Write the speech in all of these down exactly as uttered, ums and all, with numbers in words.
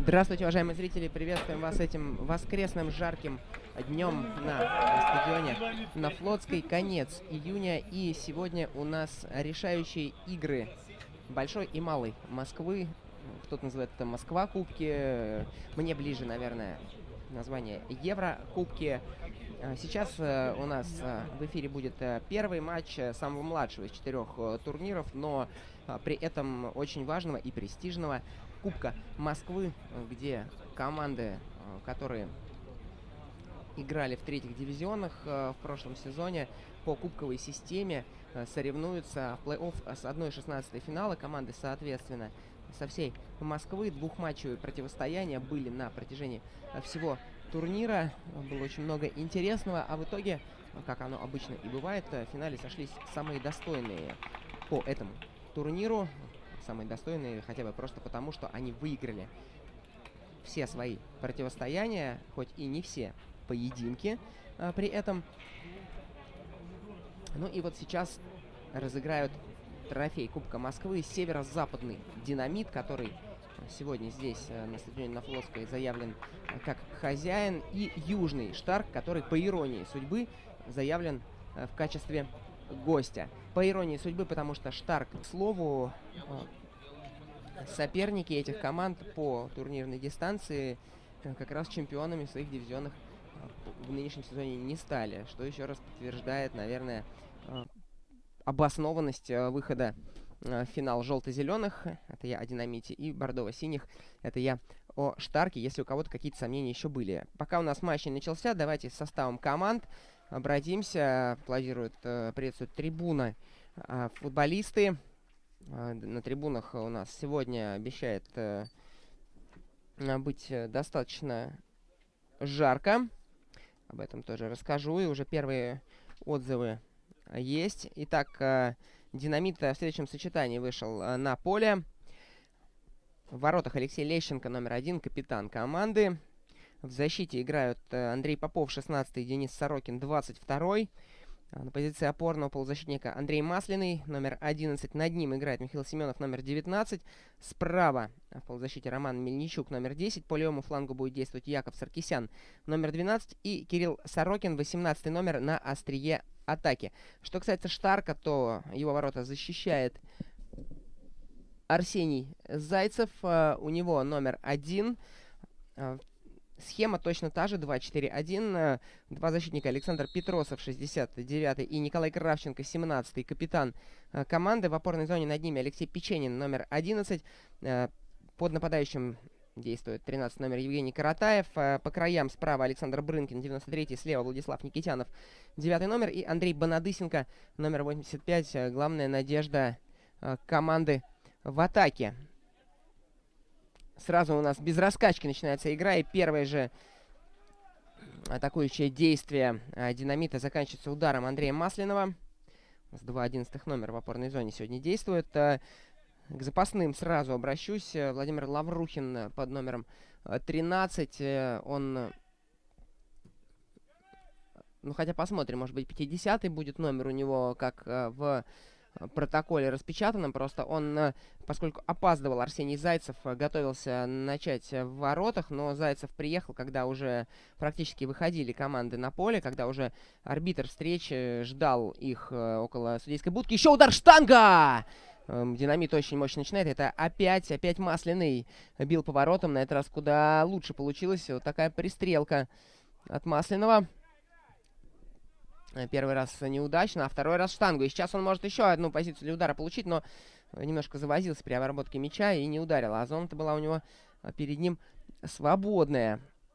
Здравствуйте, уважаемые зрители! Приветствуем вас этим воскресным жарким днем на стадионе на Флотской. Конец июня, и сегодня у нас решающие игры большой и малой Москвы. Кто-то называет это Москва-кубки. Мне ближе, наверное, название Евро-кубки. Сейчас у нас в эфире будет первый матч самого младшего из четырех турниров, но при этом очень важного и престижного Кубка Москвы, где команды, которые играли в третьих дивизионах в прошлом сезоне по кубковой системе, соревнуются в плей-офф с одной шестнадцатой финала. Команды, соответственно, со всей Москвы. Двухматчевые противостояния были на протяжении всего турнира. Было очень много интересного, а в итоге, как оно обычно и бывает, в финале сошлись самые достойные по этому турниру. Самые достойные хотя бы просто потому, что они выиграли все свои противостояния, хоть и не все поединки а, при этом. Ну и вот сейчас разыграют трофей Кубка Москвы северо-западный «Динамит», который сегодня здесь на стадионе на Флотской заявлен как хозяин, и южный «Штарк», который, по иронии судьбы, заявлен в качестве гостя. По иронии судьбы, потому что «Штарк», к слову, соперники этих команд по турнирной дистанции как раз чемпионами своих дивизионов в нынешнем сезоне не стали, что еще раз подтверждает, наверное, обоснованность выхода в финал желто-зеленых, это я о «Динамите», и бордово-синих, это я о «Штарке», если у кого-то какие-то сомнения еще были. Пока у нас матч не начался, давайте с составом команд обратимся. Аплодируют, приветствуют трибуна, футболисты. На трибунах у нас сегодня обещает э, быть достаточно жарко. Об этом тоже расскажу. И уже первые отзывы есть. Итак, э, «Динамит» в следующем сочетании вышел э, на поле. В воротах Алексей Лещенко, номер один, капитан команды. В защите играют э, Андрей Попов, шестнадцатый, Денис Сорокин, двадцать второй. На позиции опорного полузащитника Андрей Масляный, номер одиннадцать. Над ним играет Михаил Семенов, номер девятнадцать. Справа в полузащите Роман Мельничук, номер десять. По левому флангу будет действовать Яков Саркисян, номер двенадцать. И Кирилл Сорокин, восемнадцатый номер, на острие атаки. Что касается «Штарка», то его ворота защищает Арсений Зайцев. У него номер один. Схема точно та же, два четыре один. Два защитника: Александр Петросов, шестьдесят девятый, и Николай Кравченко, семнадцатый, капитан команды. В опорной зоне над ними Алексей Печенин, номер одиннадцать. Под нападающим действует тринадцатый номер Евгений Каратаев. По краям справа Александр Брынкин, девяносто третий, слева Владислав Никитянов, девятый номер. И Андрей Бонадысенко, номер восемьдесят пять, главная надежда команды в атаке. Сразу у нас без раскачки начинается игра, и первое же атакующее действие «Динамита» заканчивается ударом Андрея Масляного. У нас два одиннадцатых номера в опорной зоне сегодня действует. К запасным сразу обращусь. Владимир Лаврухин под номером тринадцать. Он, ну хотя посмотрим, может быть пятидесятый будет номер у него, как в протоколе распечатанном. Просто он, поскольку опаздывал, Арсений Зайцев, готовился начать в воротах, но Зайцев приехал, когда уже практически выходили команды на поле, когда уже арбитр встречи ждал их около судейской будки. Еще удар, штанга! «Динамит» очень мощно начинает. Это опять, опять Масляный бил по воротам. На этот раз куда лучше получилось. Вот такая пристрелка от Масляного. Первый раз неудачно, а второй раз штангу. И сейчас он может еще одну позицию для удара получить, но немножко завозился при обработке мяча и не ударил. А зона-то была у него перед ним свободная.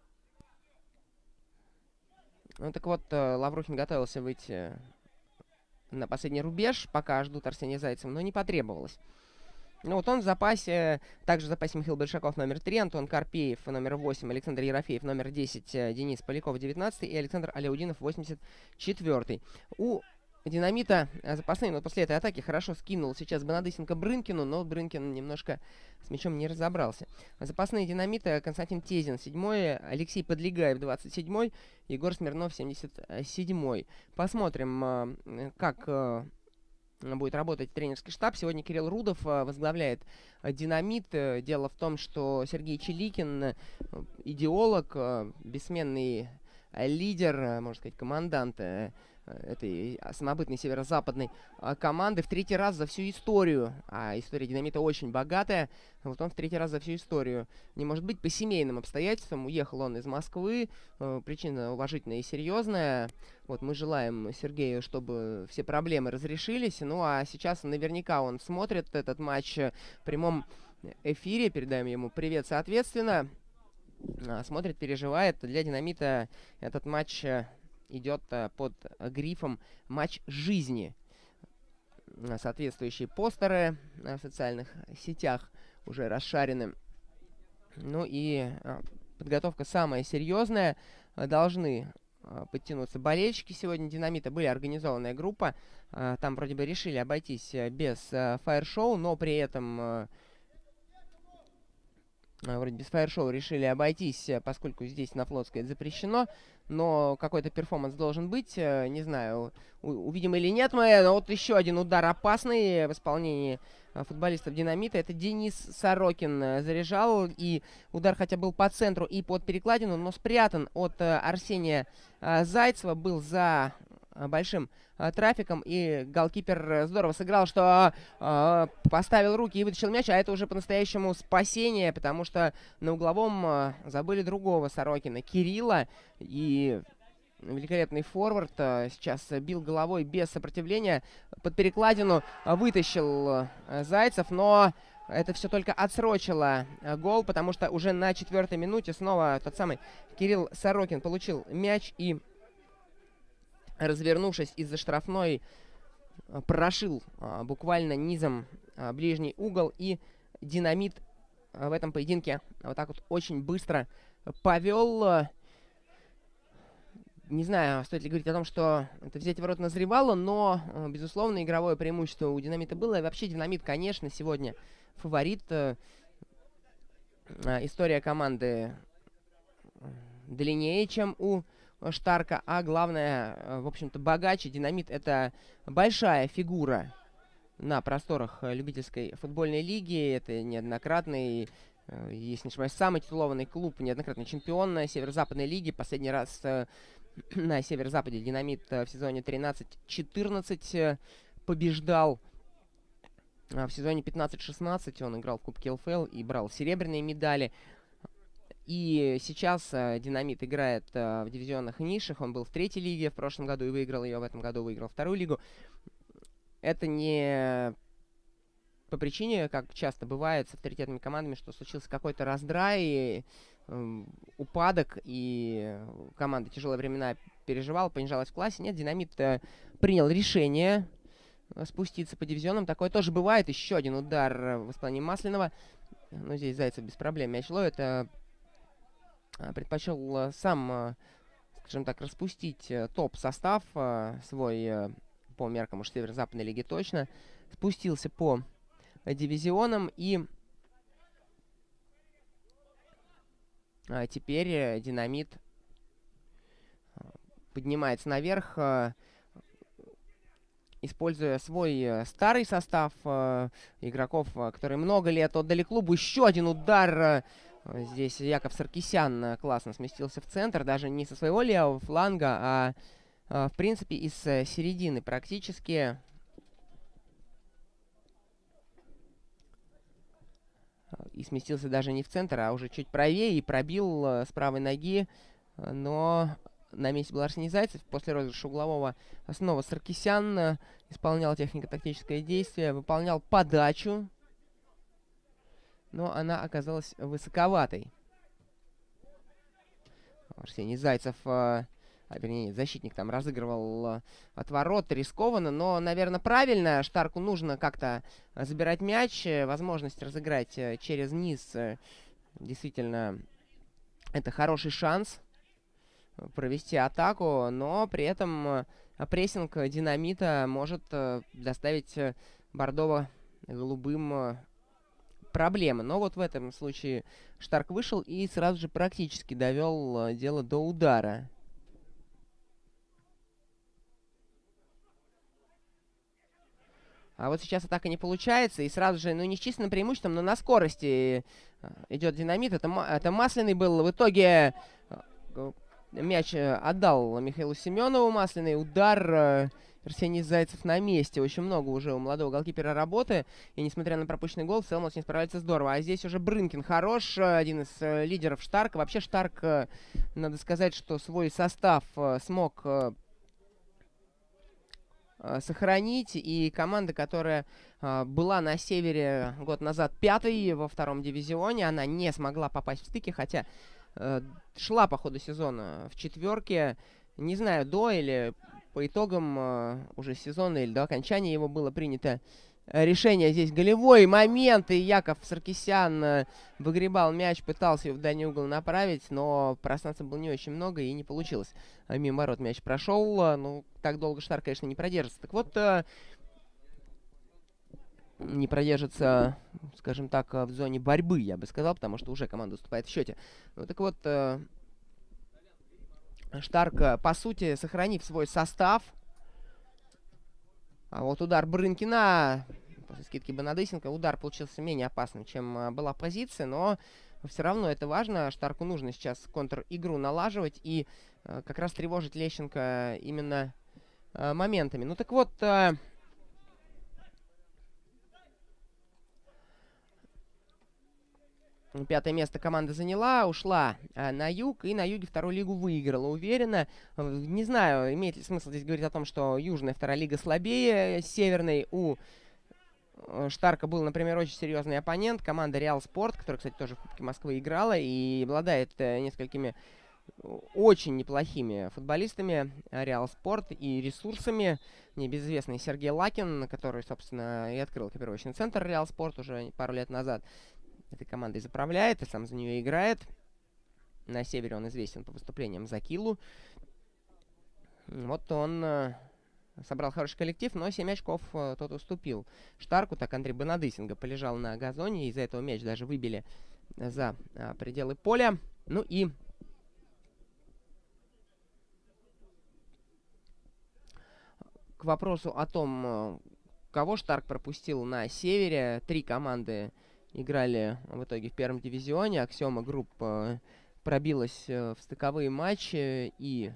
Ну так вот, Лаврухин готовился выйти на последний рубеж, пока ждут Арсения Зайцева, но не потребовалось. Ну вот он в запасе, также в запасе Михаил Большаков, номер три, Антон Карпеев, номер восемь, Александр Ерофеев, номер десять, Денис Поляков, девятнадцатый, и Александр Аляудинов, восемьдесят четвёртый. У «Динамита» запасные, но после этой атаки хорошо скинул сейчас Бонадысенко Брынкину, но Брынкин немножко с мячом не разобрался. Запасные «Динамита» Константин Тезин, седьмой, Алексей Подлегаев, двадцать седьмой, Егор Смирнов, семьдесят седьмой. Посмотрим, как будет работать тренерский штаб. Сегодня Кирилл Рудов возглавляет «Динамит». Дело в том, что Сергей Чиликин, идеолог, бессменный лидер, можно сказать, командант этой самобытной северо-западной команды, в третий раз за всю историю, а история «Динамита» очень богатая, вот он в третий раз за всю историю, не может быть, по семейным обстоятельствам уехал он из Москвы, причина уважительная и серьезная. Вот мы желаем Сергею, чтобы все проблемы разрешились, ну а сейчас наверняка он смотрит этот матч в прямом эфире, передаем ему привет соответственно, смотрит, переживает. Для «Динамита» этот матч идет под грифом «Матч жизни». Соответствующие постеры в социальных сетях уже расшарены. Ну и подготовка самая серьезная. Должны подтянуться болельщики сегодня «Динамита». Были организованная группа. Там вроде бы решили обойтись без фаер-шоу, но при этом... Вроде без фаер-шоу решили обойтись, поскольку здесь на Флотской это запрещено. Но какой-то перформанс должен быть. Не знаю, увидим или нет мы. Но вот еще один удар опасный в исполнении футболистов «Динамита». Это Денис Сорокин заряжал. И удар хотя был по центру и под перекладину, но спрятан от Арсения Зайцева. Был за большим э, трафиком, и голкипер здорово сыграл, что э, поставил руки и вытащил мяч, а это уже по-настоящему спасение, потому что на угловом э, забыли другого Сорокина, Кирилла, и великолепный форвард э, сейчас бил головой без сопротивления, под перекладину э, вытащил э, Зайцев, но это все только отсрочило э, гол, потому что уже на четвертой минуте снова тот самый Кирилл Сорокин получил мяч и, развернувшись из-за штрафной, прошил а, буквально низом а, ближний угол, и «Динамит» а, в этом поединке вот так вот очень быстро повел. А, не знаю, стоит ли говорить о том, что это взять ворот назревало, но, а, безусловно, игровое преимущество у «Динамита» было. И вообще «Динамит», конечно, сегодня фаворит. А, история команды длиннее, чем у Штарка, а главное, в общем-то, богаче. «Динамит» — это большая фигура на просторах любительской футбольной лиги. Это неоднократный, если не ошибаюсь, самый титулованный клуб, неоднократный чемпион северо-западной лиги. Последний раз на северо-западе «Динамит» в сезоне тринадцать-четырнадцать побеждал. В сезоне пятнадцать-шестнадцать он играл в Кубке эл эф эл и брал серебряные медали. И сейчас э, «Динамит» играет э, в дивизионных нишах. Он был в третьей лиге в прошлом году и выиграл ее. В этом году выиграл вторую лигу. Это не по причине, как часто бывает с авторитетными командами, что случился какой-то раздрай, э, упадок, и команда тяжелые времена переживала, понижалась в классе. Нет, «Динамит» э, принял решение спуститься по дивизионам. Такое тоже бывает. Еще один удар в исполнении Масленова. Но здесь Зайцев без проблем мяч ловит. Это предпочел сам, скажем так, распустить топ-состав свой, по меркам уж северо-западной лиги точно. Спустился по дивизионам, и теперь «Динамит» поднимается наверх, используя свой старый состав игроков, которые много лет отдали клубу. Еще один удар. Здесь Яков Саркисян классно сместился в центр, даже не со своего левого фланга, а, а в принципе из середины практически. И сместился даже не в центр, а уже чуть правее, и пробил с правой ноги. Но на месте был Арсений Зайцев. После розыгрыша углового снова Саркисян исполнял технико-тактическое действие, выполнял подачу, но она оказалась высоковатой. Арсений Зайцев, а, вернее, защитник там разыгрывал от ворот, рискованно, но, наверное, правильно. Штарку нужно как-то забирать мяч, возможность разыграть через низ. Действительно, это хороший шанс провести атаку, но при этом прессинг «Динамита» может доставить бордово-голубым проблемы. Но вот в этом случае Штарк вышел и сразу же практически довел дело до удара. А вот сейчас атака не получается, и сразу же, ну, не с численным преимуществом, но на скорости идет Динамит. Это, это Масляный был. В итоге мяч отдал Михаилу Семенову. Масляный удар. Арсений Зайцев на месте. Очень много уже у молодого голкипера работы. И несмотря на пропущенный гол, в целом он с ним справляется здорово. А здесь уже Брынкин хорош. Один из лидеров Штарка. Вообще Штарк, надо сказать, что свой состав смог сохранить. И команда, которая э, была на севере год назад пятой во втором дивизионе, она не смогла попасть в стыки, хотя э, шла по ходу сезона в четверке. Не знаю, до или по итогам э, уже сезона или до окончания его было принято решение. Здесь голевой момент, и Яков Саркисян э, выгребал мяч, пытался его в дальний угол направить, но пространства было не очень много и не получилось. Мимо ворот мяч прошел, э, ну, так долго Штар, конечно, не продержится. Так вот, э, не продержится, скажем так, в зоне борьбы, я бы сказал, потому что уже команда уступает в счете. Ну, так вот, э, Штарк, по сути, сохранив свой состав. А вот удар Брынкина, после скидки Бонадысенко, удар получился менее опасным, чем а, была позиция, но все равно это важно. Штарку нужно сейчас контр-игру налаживать и а, как раз тревожить Лещенко именно а, моментами. Ну так вот, а, пятое место команда заняла, ушла а, на юг, и на юге вторую лигу выиграла уверенно. Не знаю, имеет ли смысл здесь говорить о том, что южная вторая лига слабее северной. У Штарка был, например, очень серьезный оппонент, команда Реал Спорт, которая, кстати, тоже в Кубке Москвы играла и обладает э, несколькими очень неплохими футболистами. Реал Спорт и ресурсами. Небезызвестный Сергей Лакин, который, собственно, и открыл экипировочный центр Реал Спорт уже пару лет назад. Этой командой заправляет и сам за нее играет. На севере он известен по выступлениям за Килу. Вот он э, собрал хороший коллектив, но семь очков э, тот уступил Штарку. Так Андрей Бонадысенко полежал на газоне, и из-за этого мяч даже выбили за э, пределы поля. Ну и к вопросу о том, э, кого Штарк пропустил на севере. Три команды играли в итоге в первом дивизионе. Аксиома Групп э, пробилась э, в стыковые матчи и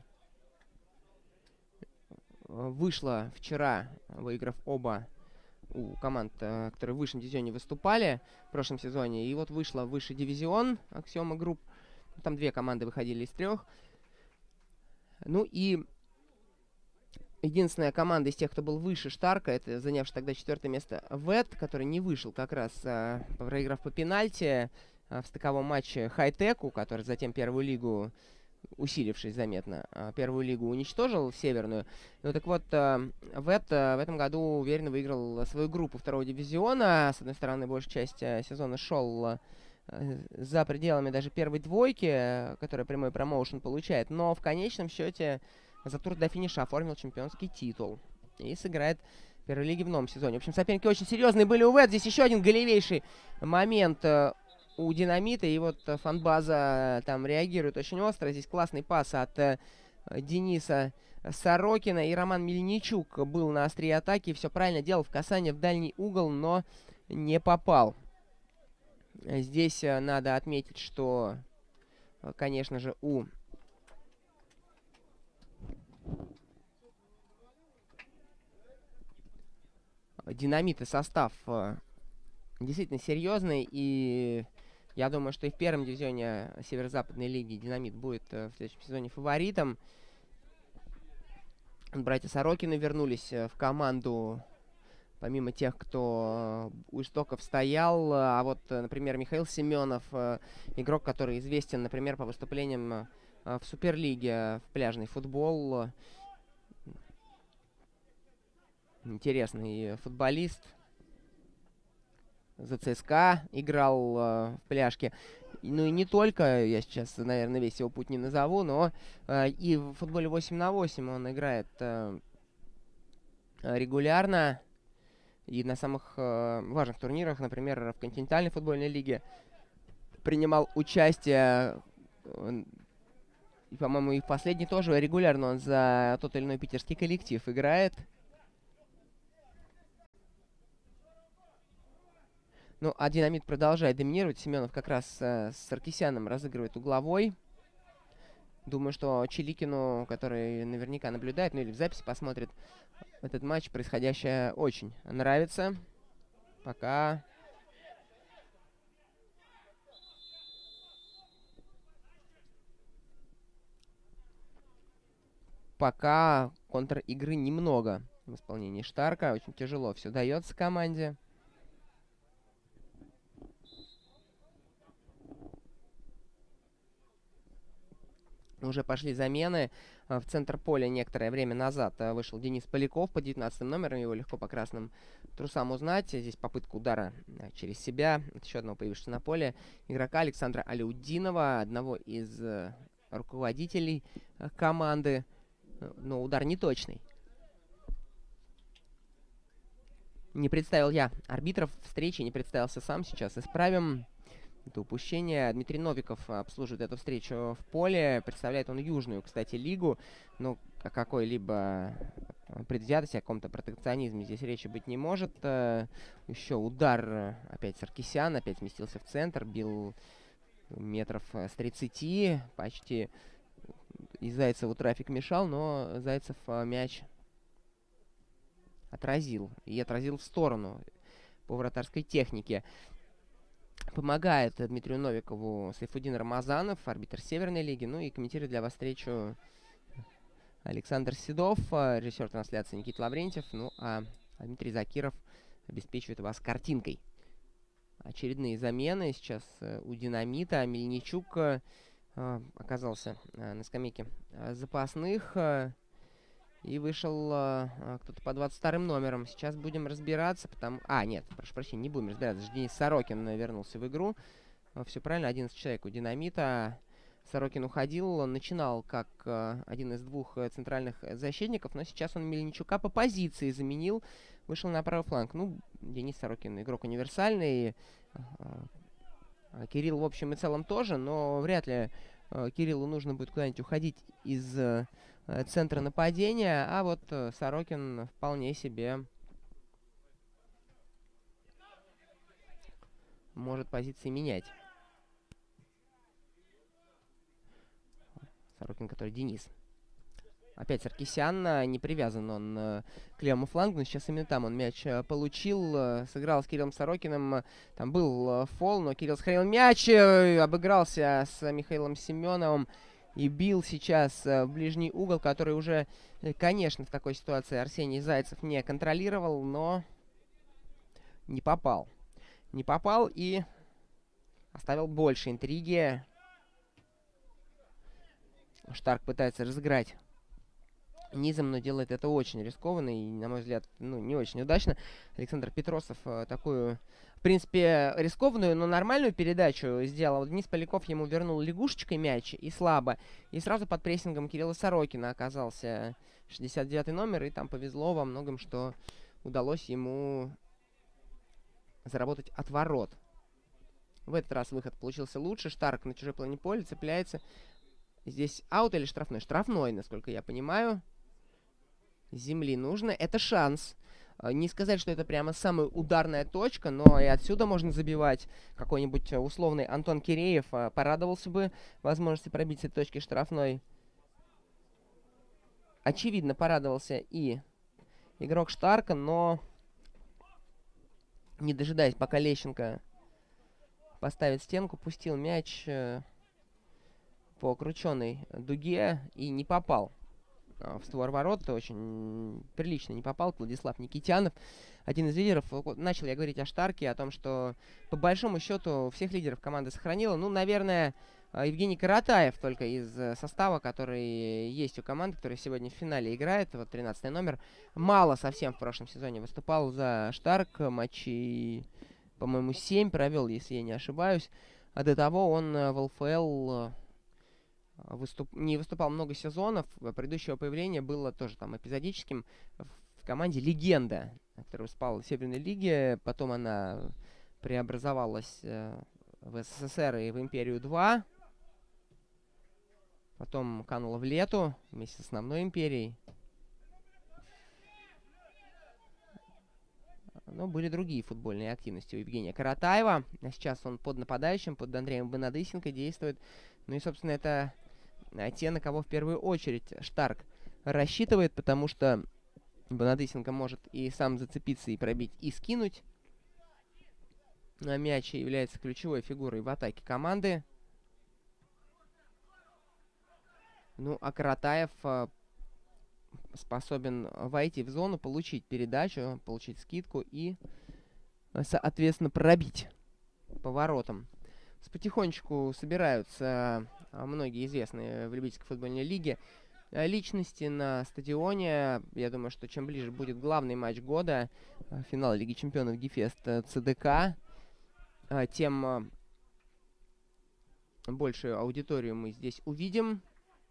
вышла вчера, выиграв оба у команд, э, которые в высшем дивизионе выступали в прошлом сезоне. И вот вышла в высший дивизион Аксиома Групп. Там две команды выходили из трех. Ну и единственная команда из тех, кто был выше Штарка, это занявший тогда четвертое место ВЭТ, который не вышел как раз, а, проиграв по пенальти а, в стыковом матче Хайтеку, который затем первую лигу, усилившись заметно, а, первую лигу уничтожил в северную. Ну так вот, а, ВЭТ а, в этом году уверенно выиграл свою группу второго дивизиона. С одной стороны, большая часть а, сезона шел а, за пределами даже первой двойки, а, которая прямой промоушен получает, но в конечном счете за тур до финиша оформил чемпионский титул. И сыграет в первой лиге в новом сезоне. В общем, соперники очень серьезные были у ВЭТ. Здесь еще один голевейший момент э, у Динамита. И вот э, Фанбаза там реагирует очень остро. Здесь классный пас от э, Дениса Сорокина. И Роман Мельничук был на острие атаки. Все правильно делал, в касание в дальний угол, но не попал. Здесь э, надо отметить, что, э, конечно же, у Динамита состав э, действительно серьезный, и я думаю, что и в первом дивизионе Северо-Западной лиги Динамит будет э, в следующем сезоне фаворитом. Братья Сорокины вернулись э, в команду, помимо тех, кто э, у истоков стоял. А вот, э, например, Михаил Семенов, э, игрок, который известен, например, по выступлениям э, в Суперлиге, в пляжный футбол. Интересный футболист. За ЦСКА играл э, в пляжке. Ну и не только, я сейчас, наверное, весь его путь не назову, но э, и в футболе восемь на восемь он играет э, регулярно. И на самых э, важных турнирах, например, в континентальной футбольной лиге, принимал участие. Э, и, по-моему, и в последний тоже регулярно он за тот или иной питерский коллектив играет. Ну, а Динамит продолжает доминировать. Семенов как раз э, с Саркисяном разыгрывает угловой. Думаю, что Чиликину, который наверняка наблюдает, ну или в записи посмотрит этот матч, происходящее очень нравится. Пока... Пока контр-игры немного в исполнении Штарка. Очень тяжело все дается команде. Уже пошли замены. В центр поля некоторое время назад вышел Денис Поляков по девятнадцатым номерам. Его легко по красным трусам узнать. Здесь попытка удара через себя. Это еще одного появившегося на поле игрока Александра Аляутдинова, одного из руководителей команды. Но удар неточный. Не представил я арбитров встречи, не представился сам. Сейчас исправим это упущение. Дмитрий Новиков обслуживает эту встречу в поле. Представляет он южную, кстати, лигу. Но о какой-либо предвзятости, о каком-то протекционизме здесь речи быть не может. Еще удар опять Саркисян. Опять сместился в центр. Бил метров с тридцати. Почти и Зайцеву трафик мешал, но Зайцев мяч отразил. И отразил в сторону по вратарской технике. Помогает Дмитрию Новикову Сайфудин Рамазанов, арбитр Северной лиги. Ну и комментирует для вас встречу Александр Седов, режиссер трансляции Никита Лаврентьев. Ну а Дмитрий Закиров обеспечивает вас картинкой. Очередные замены сейчас у Динамита. Мельничук оказался на скамейке запасных. И вышел а, кто-то по двадцать вторым номерам. Сейчас будем разбираться, потому... А, нет, прошу прощения, не будем разбираться. Денис Сорокин вернулся в игру. Все правильно, одиннадцать человек у Динамита. Сорокин уходил, он начинал как а, один из двух центральных защитников, но сейчас он Мельничука по позиции заменил. Вышел на правый фланг. Ну, Денис Сорокин игрок универсальный. А, а, Кирилл, в общем и целом, тоже, но вряд ли а, Кириллу нужно будет куда-нибудь уходить из... центра нападения, а вот Сорокин вполне себе может позиции менять. Сорокин, который Денис. Опять Саркисян, не привязан он к левому флангу, но сейчас именно там он мяч получил, сыграл с Кириллом Сорокиным, там был фол, но Кирилл сохранил мяч, обыгрался с Михаилом Семеновым. И бил сейчас э, в ближний угол, который уже, э, конечно, в такой ситуации Арсений Зайцев не контролировал, но не попал. Не попал и оставил больше интриги. Штарк пытается разыграть низом, но делает это очень рискованно и, на мой взгляд, ну, не очень удачно. Александр Петросов э, такую... В принципе, рискованную, но нормальную передачу сделал. Денис Поляков ему вернул лягушечкой мяч и слабо. И сразу под прессингом Кирилла Сорокина оказался шестьдесят девятый номер. И там повезло во многом, что удалось ему заработать от ворот. В этот раз выход получился лучше. Штарк на чужой половине поля цепляется. Здесь аут или штрафной? Штрафной, насколько я понимаю. Земли нужно. Это шанс. Не сказать, что это прямо самая ударная точка, но и отсюда можно забивать. Какой-нибудь условный Антон Киреев порадовался бы возможности пробить с этой точки штрафной. Очевидно, порадовался и игрок Штарка, но не дожидаясь, пока Лещенко поставит стенку, пустил мяч по крученной дуге и не попал в створ ворот. Очень прилично не попал Владислав Никитянов, один из лидеров. Начал я говорить о Штарке, о том, что по большому счету всех лидеров команда сохранила. Ну, наверное, Евгений Каратаев только из состава, который есть у команды, который сегодня в финале играет. Вот тринадцатый номер. Мало совсем в прошлом сезоне выступал за Штарк. Матчей, по-моему, семь провел, если я не ошибаюсь. А до того он в ЛФЛ... Выступ... не выступал много сезонов. Предыдущего появления было тоже там эпизодическим в команде «Легенда», которая выступала в Северной лиге. Потом она преобразовалась э, в СССР и в Империю два. Потом канула в Лету вместе с основной империей. Но были другие футбольные активности у Евгения Каратаева. А сейчас он под нападающим, под Андреем Бонадысенко действует. Ну и, собственно, это те, на кого в первую очередь Штарк рассчитывает, потому что Бонадысенко может и сам зацепиться, и пробить, и скинуть. А мяч является ключевой фигурой в атаке команды. Ну, а Каратаев способен войти в зону, получить передачу, получить скидку и, соответственно, пробить поворотом. Потихонечку собираются многие известные в любительской футбольной лиге личности на стадионе. Я думаю, что чем ближе будет главный матч года, финал Лиги Чемпионов Гефест ЦДК, тем большую аудиторию мы здесь увидим.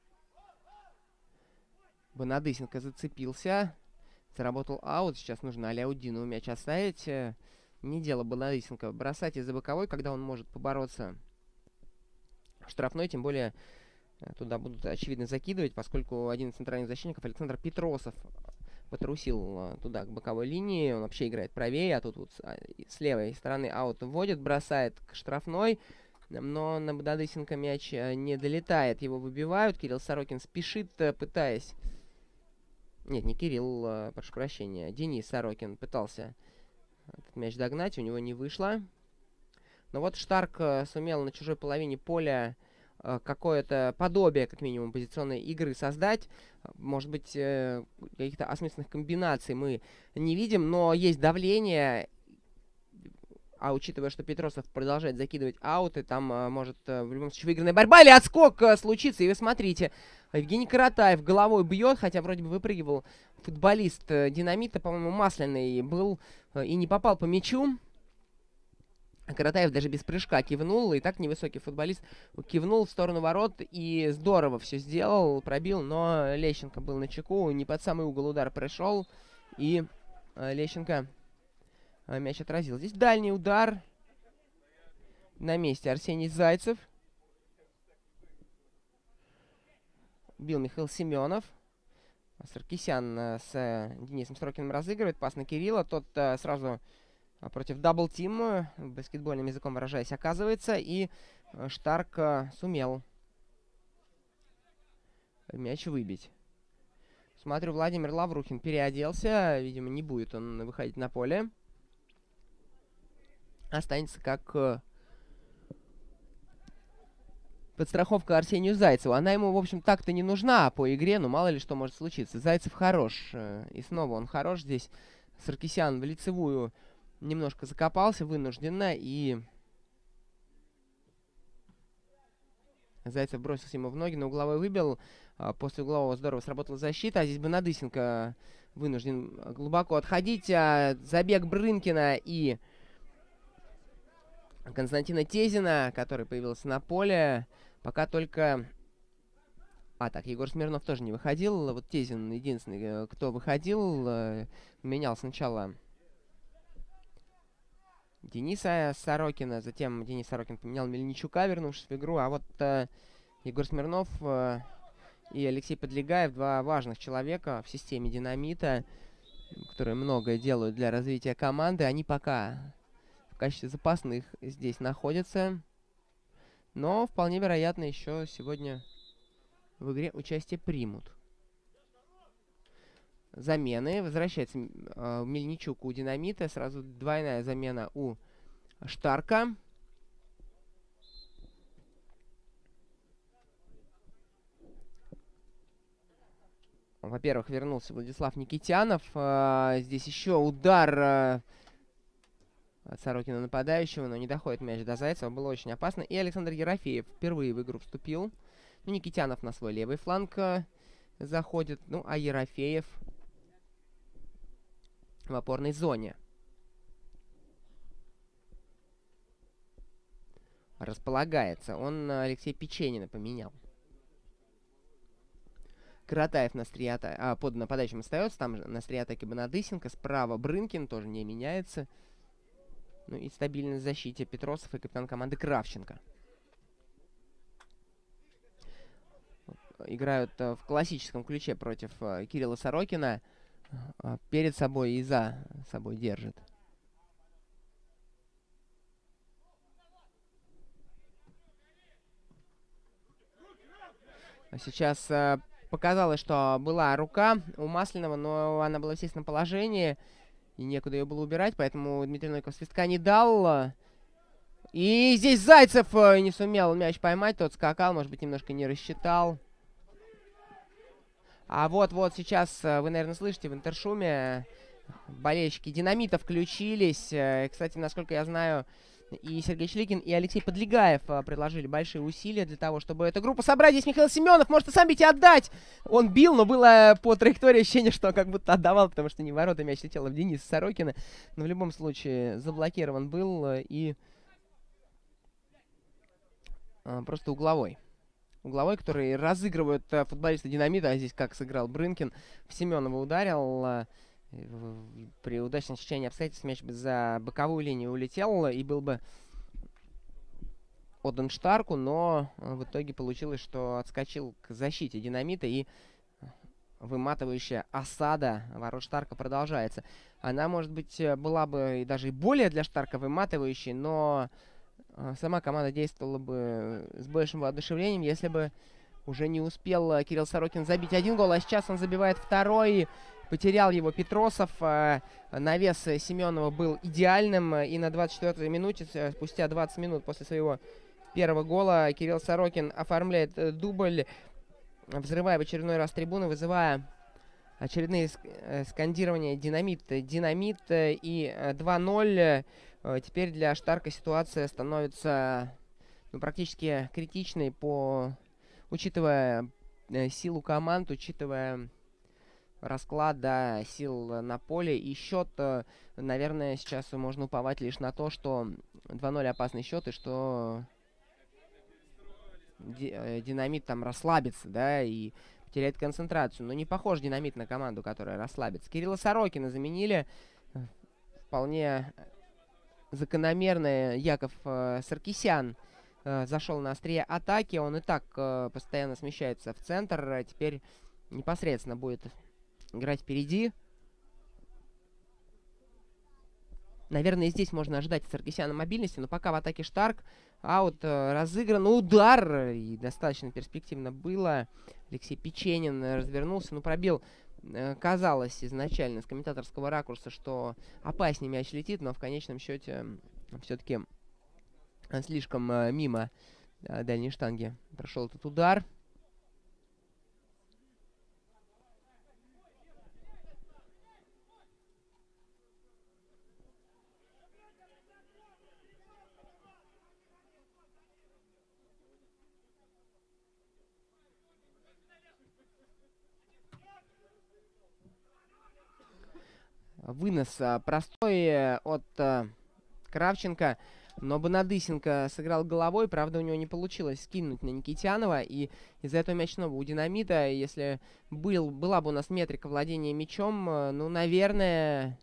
Бонадысенко зацепился. Заработал аут. Сейчас нужно Аляутдинову мяч оставить. Не дело Бонадысенко бросать из-за боковой, когда он может побороться в штрафной. Тем более туда будут, очевидно, закидывать, поскольку один из центральных защитников, Александр Петросов, потрусил туда, к боковой линии. Он вообще играет правее, а тут вот с левой стороны аут вводит, бросает к штрафной. Но на Бонадысенко мяч не долетает. Его выбивают. Кирилл Сорокин спешит, пытаясь... Нет, не Кирилл, прошу прощения. Денис Сорокин пытался этот мяч догнать, у него не вышло. Но вот Штарк сумел на чужой половине поля какое-то подобие, как минимум, позиционной игры создать. Может быть, каких-то осмысленных комбинаций мы не видим, но есть давление. А учитывая, что Петросов продолжает закидывать ауты, там а, может а, в любом случае выигранная борьба или отскок а, случится. И вы смотрите, Евгений Каратаев головой бьет, хотя вроде бы выпрыгивал футболист а, Динамита, по-моему, Масляный был а, и не попал по мячу. Каратаев даже без прыжка кивнул, и так невысокий футболист кивнул в сторону ворот и здорово все сделал, пробил, но Лещенко был начеку, не под самый угол удар прошел, и а, Лещенко... мяч отразил. Здесь дальний удар. На месте Арсений Зайцев. Бил Михаил Семенов. Саркисян э, с э, Денисом Сорокиным разыгрывает. Пас на Кирилла. Тот э, сразу э, против дабл-тим, э, баскетбольным языком выражаясь, оказывается. И э, Штарк э, сумел мяч выбить. Смотрю, Владимир Лаврухин переоделся. Видимо, не будет он выходить на поле. Останется как э, подстраховка Арсению Зайцеву. Она ему, в общем, так-то не нужна по игре, но мало ли что может случиться. Зайцев хорош. Э, и снова он хорош. Здесь Саркисян в лицевую немножко закопался вынужденно. И Зайцев бросился ему в ноги, на угловой выбил. А после углового здорово сработала защита. А здесь Бонадысенко вынужден глубоко отходить. А забег Брынкина и... Константина Тезина, который появился на поле. Пока только... А, так, Егор Смирнов тоже не выходил. Вот Тезин единственный, кто выходил. Менял сначала Дениса Сорокина. Затем Денис Сорокин поменял Мельничука, вернувшись в игру. А вот э, Егор Смирнов э, и Алексей Подлегаев, два важных человека в системе Динамита, которые многое делают для развития команды. Они пока... в качестве запасных здесь находятся. Но вполне вероятно еще сегодня в игре участие примут. Замены. Возвращается э, Мельничук у Динамита. Сразу двойная замена у Штарка. Во-первых, вернулся Владислав Никитянов. Э, здесь еще удар... Э, от Сорокина нападающего, но не доходит мяч до Зайцева. Было очень опасно. И Александр Ерофеев впервые в игру вступил. Ну, Никитянов на свой левый фланг э, заходит. Ну, а Ерофеев в опорной зоне. Располагается. Он э, Алексея Печенина поменял. Каратаев на острие атаки, а, под нападающим остается. Там же на острие атаки Бонадысенко. Справа Брынкин тоже не меняется. Ну и стабильность в защите Петросов и капитан команды Кравченко. Играют э, в классическом ключе против э, Кирилла Сорокина. Э, перед собой и за собой держит Сейчас э, показалось, что была рука у Масленова, но она была в естественном положении. И некуда ее было убирать, поэтому Дмитрий Новиков свистка не дал. И здесь Зайцев э, не сумел мяч поймать, тот скакал, может быть, немножко не рассчитал. А вот-вот сейчас, э, вы, наверное, слышите в интершуме, болельщики Динамита включились. Э, кстати, насколько я знаю, и Сергей Чликин, и Алексей Подлегаев э, приложили большие усилия для того, чтобы эту группу собрать. Здесь Михаил Семенов может и сам бить и отдать. Он бил, но было по траектории ощущение, что как будто отдавал, потому что не в ворота мяч летел в Дениса Сорокина. Но в любом случае заблокирован был э, и э, просто угловой. Угловой, который разыгрывают э, футболисты Динамита. А здесь как сыграл Брынкин. В Семенова ударил. Э, При удачном течении обстоятельств мяч бы за боковую линию улетел и был бы отдан Штарку, но в итоге получилось, что отскочил к защите Динамита, и выматывающая осада ворот Штарка продолжается. Она, может быть, была бы и даже и более для Штарка выматывающей, но сама команда действовала бы с большим воодушевлением, если бы уже не успел Кирилл Сорокин забить один гол, а сейчас он забивает второй. Потерял его Петросов. Навес Семенова был идеальным. И на двадцать четвёртой минуте, спустя двадцать минут после своего первого гола, Кирилл Сорокин оформляет дубль, взрывая в очередной раз трибуны, вызывая очередные скандирования «Динамит, динамит» и два ноль. Теперь для Штарка ситуация становится ну, практически критичной, по, учитывая силу команд, учитывая расклад, да, сил на поле и счет. Наверное, сейчас можно уповать лишь на то, что два ноль опасный счет, и что Динамит там расслабится, да, и потеряет концентрацию. Но не похож Динамит на команду, которая расслабится. Кирилла Сорокина заменили. Вполне закономерно Яков э, Саркисян э, зашел на острие атаки. Он и так э, постоянно смещается в центр. Теперь непосредственно будет играть впереди. Наверное, здесь можно ожидать от Саркисяна мобильности, но пока в атаке Штарк. Аут э, разыгран. Удар. И достаточно перспективно было. Алексей Печенин развернулся. Ну, пробил. Э, казалось изначально с комментаторского ракурса, что опаснее мяч летит, но в конечном счете э, все-таки э, слишком э, мимо э, дальней штанги прошел этот удар. Вынос а, простой а, от а, Кравченко, но Бонадысенко сыграл головой, правда у него не получилось скинуть на Никитянова, и из-за этого мяч снова у Динамита. Если был, была бы у нас метрика владения мячом, а, ну, наверное,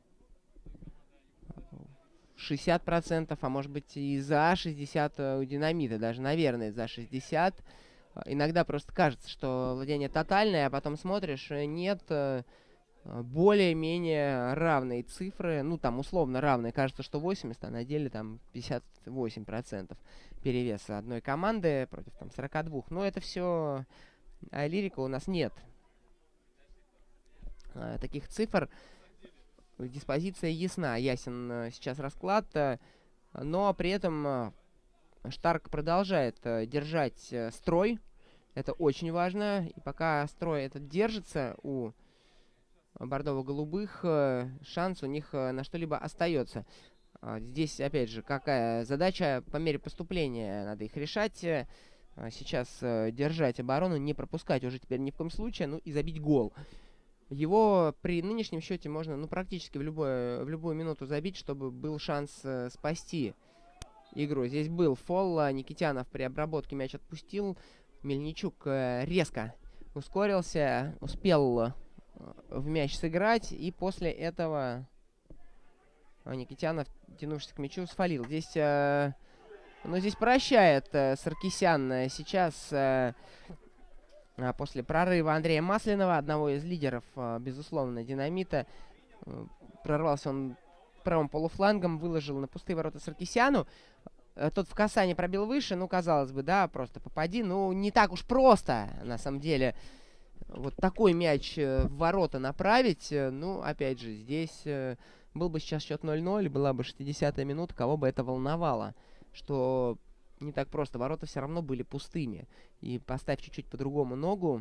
шестьдесят процентов, а может быть и за шестьдесят у Динамита, даже, наверное, за шестьдесят. Иногда просто кажется, что владение тотальное, а потом смотришь, нет, более-менее равные цифры, ну, там, условно равные, кажется, что восемьдесят, а на деле там пятьдесят восемь процентов перевеса одной команды против там сорока двух. Но это все а, лирика, у нас нет а, таких цифр. Диспозиция ясна, ясен а, сейчас расклад, а, но при этом а, Штарк продолжает а, держать а, строй, это очень важно, и пока строй этот держится у бордово-голубых, шанс у них на что-либо остается. Здесь, опять же, какая задача? По мере поступления надо их решать. Сейчас держать оборону, не пропускать уже теперь ни в коем случае, ну и забить гол. Его при нынешнем счете можно, ну, практически в, любое, в любую минуту забить, чтобы был шанс спасти игру. Здесь был фол, Никитянов при обработке мяч отпустил. Мельничук резко ускорился, успел в мяч сыграть, и после этого Никитянов, тянувшись к мячу, сфалил. Здесь, э, ну, здесь прощает э, Саркисян э, сейчас э, э, после прорыва Андрея Масленова, одного из лидеров, э, безусловно, Динамита. Э, прорвался он правым полуфлангом, выложил на пустые ворота Саркисяну. Тот в касание пробил выше, ну, казалось бы, да, просто попади. Ну, не так уж просто, на самом деле, вот такой мяч в ворота направить. Ну, опять же, здесь был бы сейчас счет ноль ноль, была бы шестидесятая минута, кого бы это волновало, что не так просто. Ворота все равно были пустыми. И поставь чуть-чуть по-другому ногу,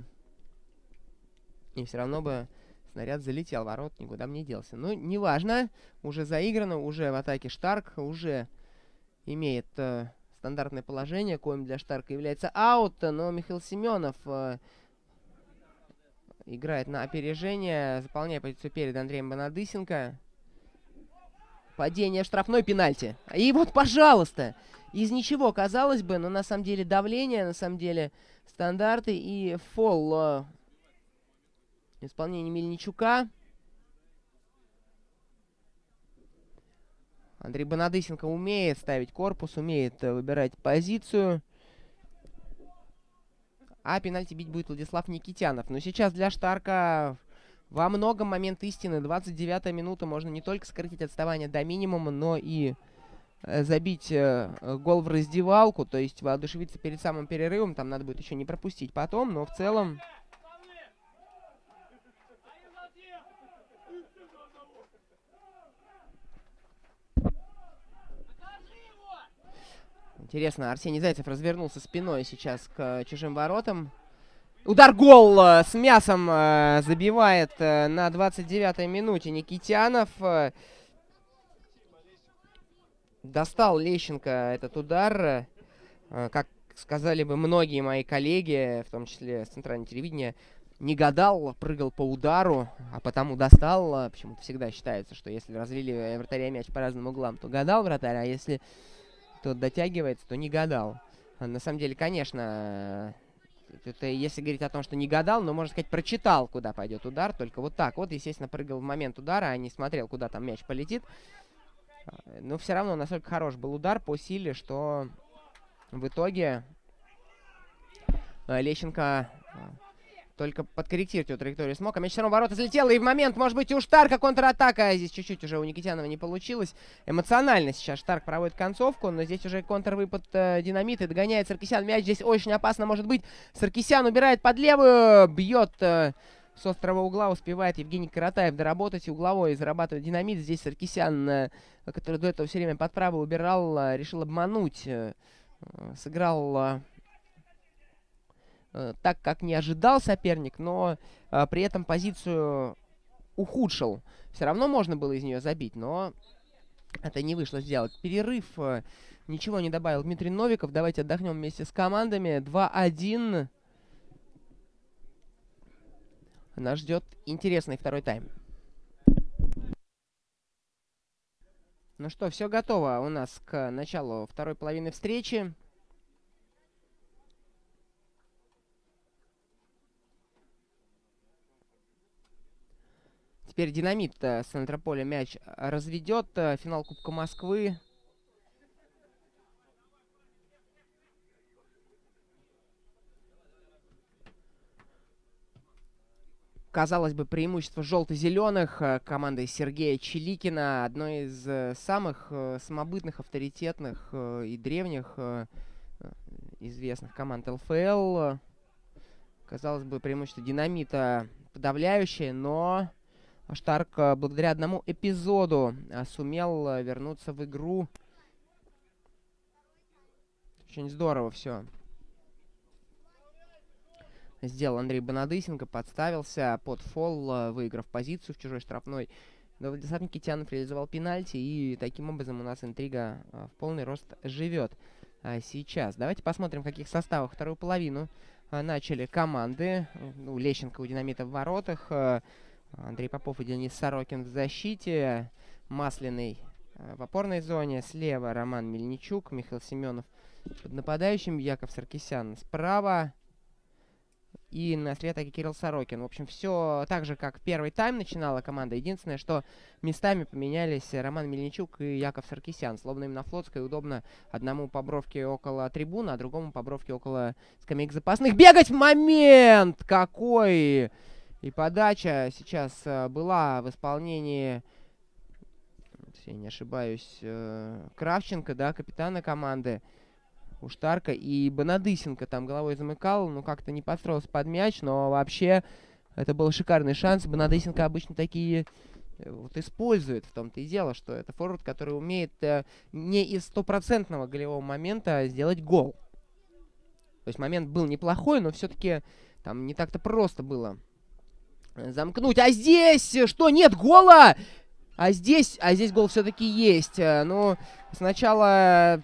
и все равно бы снаряд залетел, ворот никуда бы не делся. Ну, неважно, уже заиграно, уже в атаке Штарк, уже имеет э, стандартное положение, коим для Штарка является аут, но Михаил Семенов э, играет на опережение, заполняя позицию перед Андреем Бонадысенко. Падение в штрафной, пенальти. И вот, пожалуйста, из ничего, казалось бы, но на самом деле давление, на самом деле стандарты и фол э, в исполнении Мельничука. Андрей Бонадысенко умеет ставить корпус, умеет э, выбирать позицию. А пенальти бить будет Владислав Никитянов. Но сейчас для Штарка во многом момент истины. двадцать девятая минута. Можно не только сократить отставание до минимума, но и э, забить э, гол в раздевалку. То есть воодушевиться перед самым перерывом. Там надо будет еще не пропустить потом. Но в целом... Интересно, Арсений Зайцев развернулся спиной сейчас к чужим воротам. Удар-гол э, с мясом э, забивает э, на двадцать девятой минуте Никитянов. Э, достал Лещенко этот удар. Э, как сказали бы многие мои коллеги, в том числе с центрального телевидения, не гадал, прыгал по удару, а потому достал. Почему-то всегда считается, что если развели вратаря мяч по разным углам, то гадал вратарь, а если тот дотягивается, то не гадал. На самом деле, конечно, это если говорить о том, что не гадал, но, можно сказать, прочитал, куда пойдет удар. Только вот так вот, естественно, прыгал в момент удара, а не смотрел, куда там мяч полетит. Но все равно настолько хорош был удар по силе, что в итоге Лещенко только подкорректировать эту траекторию смог. А мяч все равно в ворота залетел. И в момент, может быть, у Штарка контратака. Здесь чуть-чуть уже у Никитянова не получилось. Эмоционально сейчас Штарк проводит концовку. Но здесь уже контрвыпад э, Динамита. Догоняет Саркисян. Мяч здесь очень опасно может быть. Саркисян убирает под левую. Бьет э, с острого угла. Успевает Евгений Каратаев доработать. И угловой зарабатывает Динамит. Здесь Саркисян, э, который до этого все время под правый убирал, э, решил обмануть. Э, сыграл... Э, так, как не ожидал соперник, но а, при этом позицию ухудшил. Все равно можно было из нее забить, но это не вышло сделать. Перерыв. А, ничего не добавил Дмитрий Новиков. Давайте отдохнем вместе с командами. два один. Нас ждет интересный второй тайм. Ну что, все готово у нас к началу второй половины встречи. Теперь Динамит э, с центра поля мяч разведет. Э, финал Кубка Москвы. Казалось бы, преимущество желто-зеленых. Э, команды Сергея Чиликина. Одной из э, самых э, самобытных, авторитетных э, и древних э, известных команд эл эф эл. Казалось бы, преимущество Динамита подавляющее, но... Штарк благодаря одному эпизоду сумел вернуться в игру. Очень здорово все сделал Андрей Бонадысенко. Подставился под фол, выиграв позицию в чужой штрафной. Но Владислав Никитянов реализовал пенальти. И таким образом у нас интрига в полный рост живет сейчас. Давайте посмотрим, в каких составах вторую половину начали команды. Ну, Лещенко у Динамита в воротах. Андрей Попов и Денис Сорокин в защите. Масляный э, в опорной зоне. Слева Роман Мельничук. Михаил Семенов под нападающим. Яков Саркисян справа. И на острие атаки Кирилл Сорокин. В общем, все так же, как первый тайм начинала команда. Единственное, что местами поменялись Роман Мельничук и Яков Саркисян. Словно им на Флотской удобно одному по бровке около трибуны, а другому по бровке около скамеек запасных. Бегать! Момент! Какой! И подача сейчас э, была в исполнении... если я не ошибаюсь, э, Кравченко, да, капитана команды. Уштарка и Бонадысенко там головой замыкал, ну как-то не подстроился под мяч, но вообще это был шикарный шанс. Бонадысенко обычно такие э, вот использует, в том-то и дело, что это форвард, который умеет э, не из стопроцентного голевого момента сделать гол. То есть момент был неплохой, но все-таки там не так-то просто было замкнуть. А здесь что? Нет гола! А здесь, а здесь гол все-таки есть. Ну, сначала...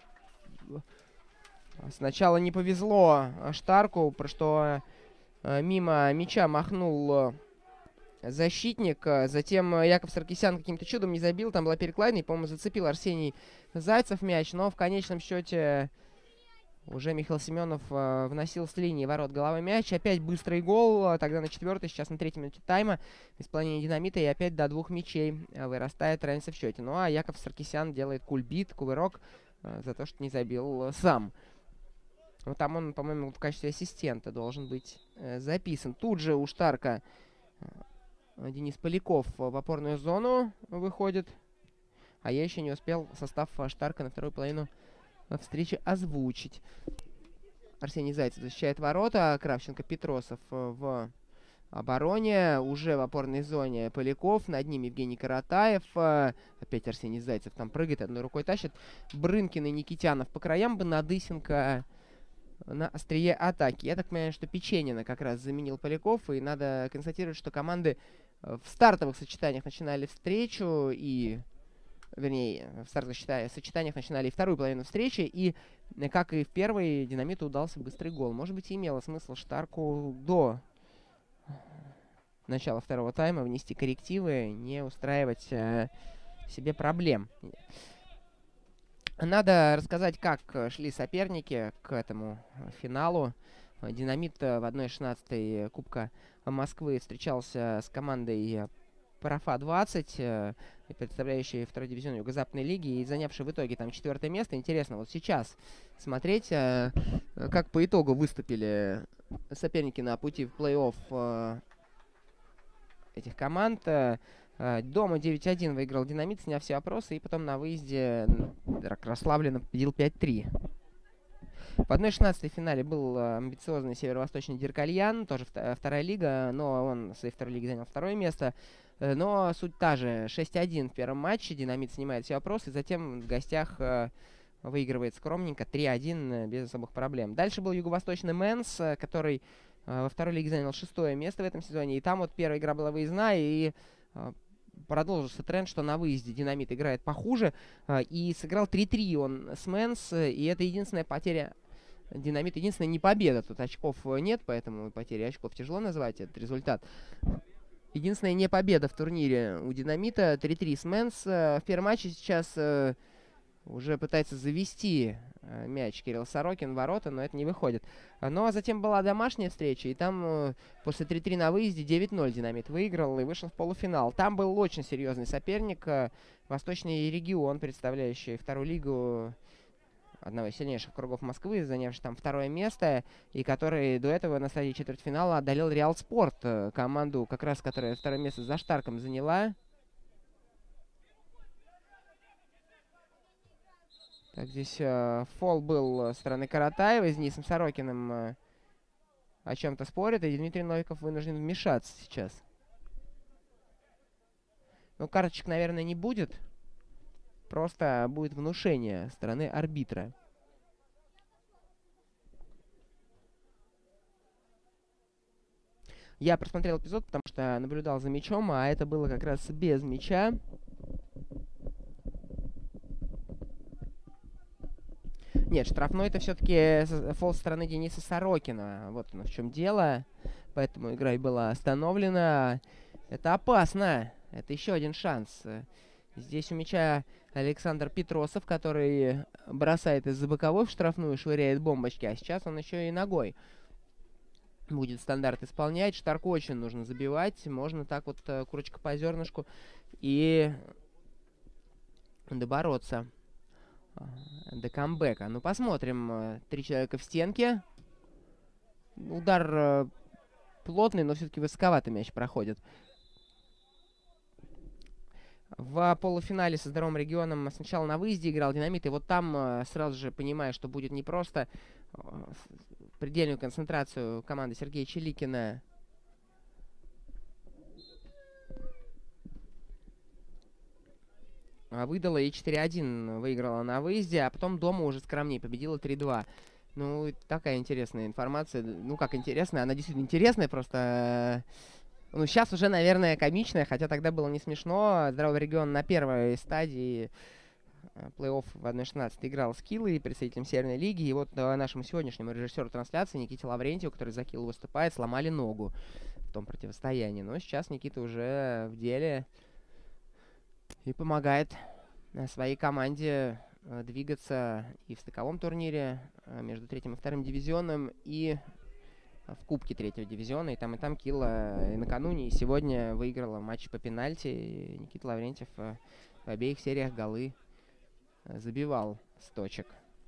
Сначала не повезло Штарку, про что э, мимо мяча махнул э, защитник. Затем Яков Саркисян каким-то чудом не забил. Там была перекладина, и, по-моему, зацепил Арсений Зайцев мяч. Но в конечном счете уже Михаил Семенов э, вносил с линии ворот головой мяч. Опять быстрый гол. Тогда на четвертой, сейчас на третьей минуте тайма. Исполнение Динамита. И опять до двух мячей вырастает разница в счете. Ну а Яков Саркисян делает кульбит, кувырок э, за то, что не забил э, сам. Вот там он, по-моему, в качестве ассистента должен быть э, записан. Тут же у Штарка э, Денис Поляков в опорную зону выходит. А я еще не успел состав Штарка на вторую половину встречи озвучить. Арсений Зайцев защищает ворота. Кравченко, Петросов в обороне. Уже в опорной зоне Поляков. Над ним Евгений Каратаев. Опять Арсений Зайцев там прыгает, одной рукой тащит. Брынкин и Никитянов по краям. Бонадысенко на острие атаки. Я так понимаю, что Печенина как раз заменил Поляков. И надо констатировать, что команды в стартовых сочетаниях начинали встречу. И, вернее, в стартовых сочетаниях начинали и вторую половину встречи. И, как и в первой, Динамиту удался быстрый гол. Может быть, и имело смысл Штарку до начала второго тайма внести коррективы, не устраивать э, себе проблем. Надо рассказать, как шли соперники к этому финалу. Динамит в одной шестнадцатой Кубка Москвы встречался с командой Парафа двадцать, представляющей второй дивизион Юго-Западной лиги и занявшей в итоге там четвертое место. Интересно вот сейчас смотреть, как по итогу выступили соперники на пути в плей-офф этих команд. Дома девять один выиграл Динамит, сняв все вопросы, и потом на выезде расслабленно победил пять три. В одной шестнадцатой финале был амбициозный северо-восточный Деркальян, тоже вторая лига, но он в своей второй лиге занял второе место. Но суть та же, шесть один в первом матче, Динамит снимает все вопросы, затем в гостях выигрывает скромненько три один без особых проблем. Дальше был юго-восточный Мэнс, который во второй лиге занял шестое место в этом сезоне, и там вот первая игра была выездная, и продолжился тренд, что на выезде Динамит играет похуже, и сыграл три три он с Мэнс, и это единственная потеря Динамит, единственная не победа, тут очков нет, поэтому потери очков тяжело назвать этот результат. Единственная не победа в турнире у Динамита, три три с Мэнс. В первом матче сейчас уже пытается завести мяч Кирилл Сорокин в ворота, но это не выходит. Ну а затем была домашняя встреча, и там после три три на выезде девять ноль Динамит выиграл и вышел в полуфинал. Там был очень серьезный соперник, Восточный регион, представляющий вторую лигу одного из сильнейших кругов Москвы, занявший там второе место, и который до этого на стадии четвертьфинала одолел Реал Спорт, команду, как раз которая второе место за Штарком заняла. Так, здесь э, фол был со стороны Каратаева, с Денисом Сорокиным э, о чем-то спорит, и Дмитрий Новиков вынужден вмешаться сейчас. Ну, карточек, наверное, не будет. Просто будет внушение со стороны арбитра. Я просмотрел эпизод, потому что наблюдал за мячом, а это было как раз без мяча. Нет, штрафной это все-таки фол со стороны Дениса Сорокина. Вот оно в чем дело. Поэтому игра и была остановлена. Это опасно. Это еще один шанс. Здесь у мяча Александр Петросов, который бросает из-за боковой в штрафную, швыряет бомбочки. А сейчас он еще и ногой будет стандарт исполнять. Штарку очень нужно забивать. Можно так вот курочка по зернышку и добороться до камбэка. Ну, посмотрим. Три человека в стенке. Удар плотный, но все-таки высоковато мяч проходит. В полуфинале со Здоровым регионом сначала на выезде играл Динамит, и вот там э, сразу же понимаю, что будет непросто. Э, предельную концентрацию команды Сергея Чиликина выдала, и четыре один выиграла на выезде, а потом дома уже скромнее победила три два. Ну, такая интересная информация. Ну, как интересная, она действительно интересная, просто... Ну, сейчас уже, наверное, комичная, хотя тогда было не смешно. Здоровый регион на первой стадии плей-офф в одна шестнадцать играл с Килой, представителем Северной лиги. И вот нашему сегодняшнему режиссеру трансляции Никите Лаврентьеву, который за Килу выступает, сломали ногу в том противостоянии. Но сейчас Никита уже в деле и помогает своей команде двигаться и в стыковом турнире между третьим и вторым дивизионом, и в Кубке третьего дивизиона. И там, и там Кила и накануне, и сегодня выиграла матч по пенальти. И Никита Лаврентьев в обеих сериях голы забивал с точек.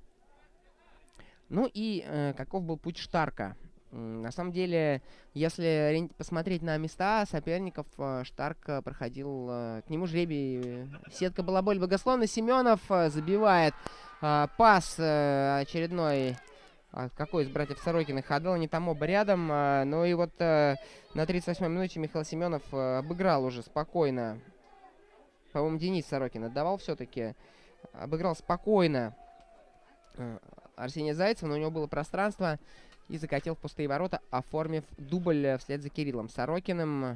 Ну и э, каков был путь Штарка? На самом деле, если посмотреть на места соперников, Штарк проходил, к нему жребий. Сетка была более благословна. Семенов забивает пас очередной. Какой из братьев Сорокиных отдал не тому оба рядом. Ну и вот на тридцать восьмой минуте Михаил Семенов обыграл уже спокойно. По-моему, Денис Сорокин отдавал все-таки. Обыграл спокойно Арсения Зайцева, но у него было пространство. И закатил в пустые ворота, оформив дубль вслед за Кириллом Сорокиным.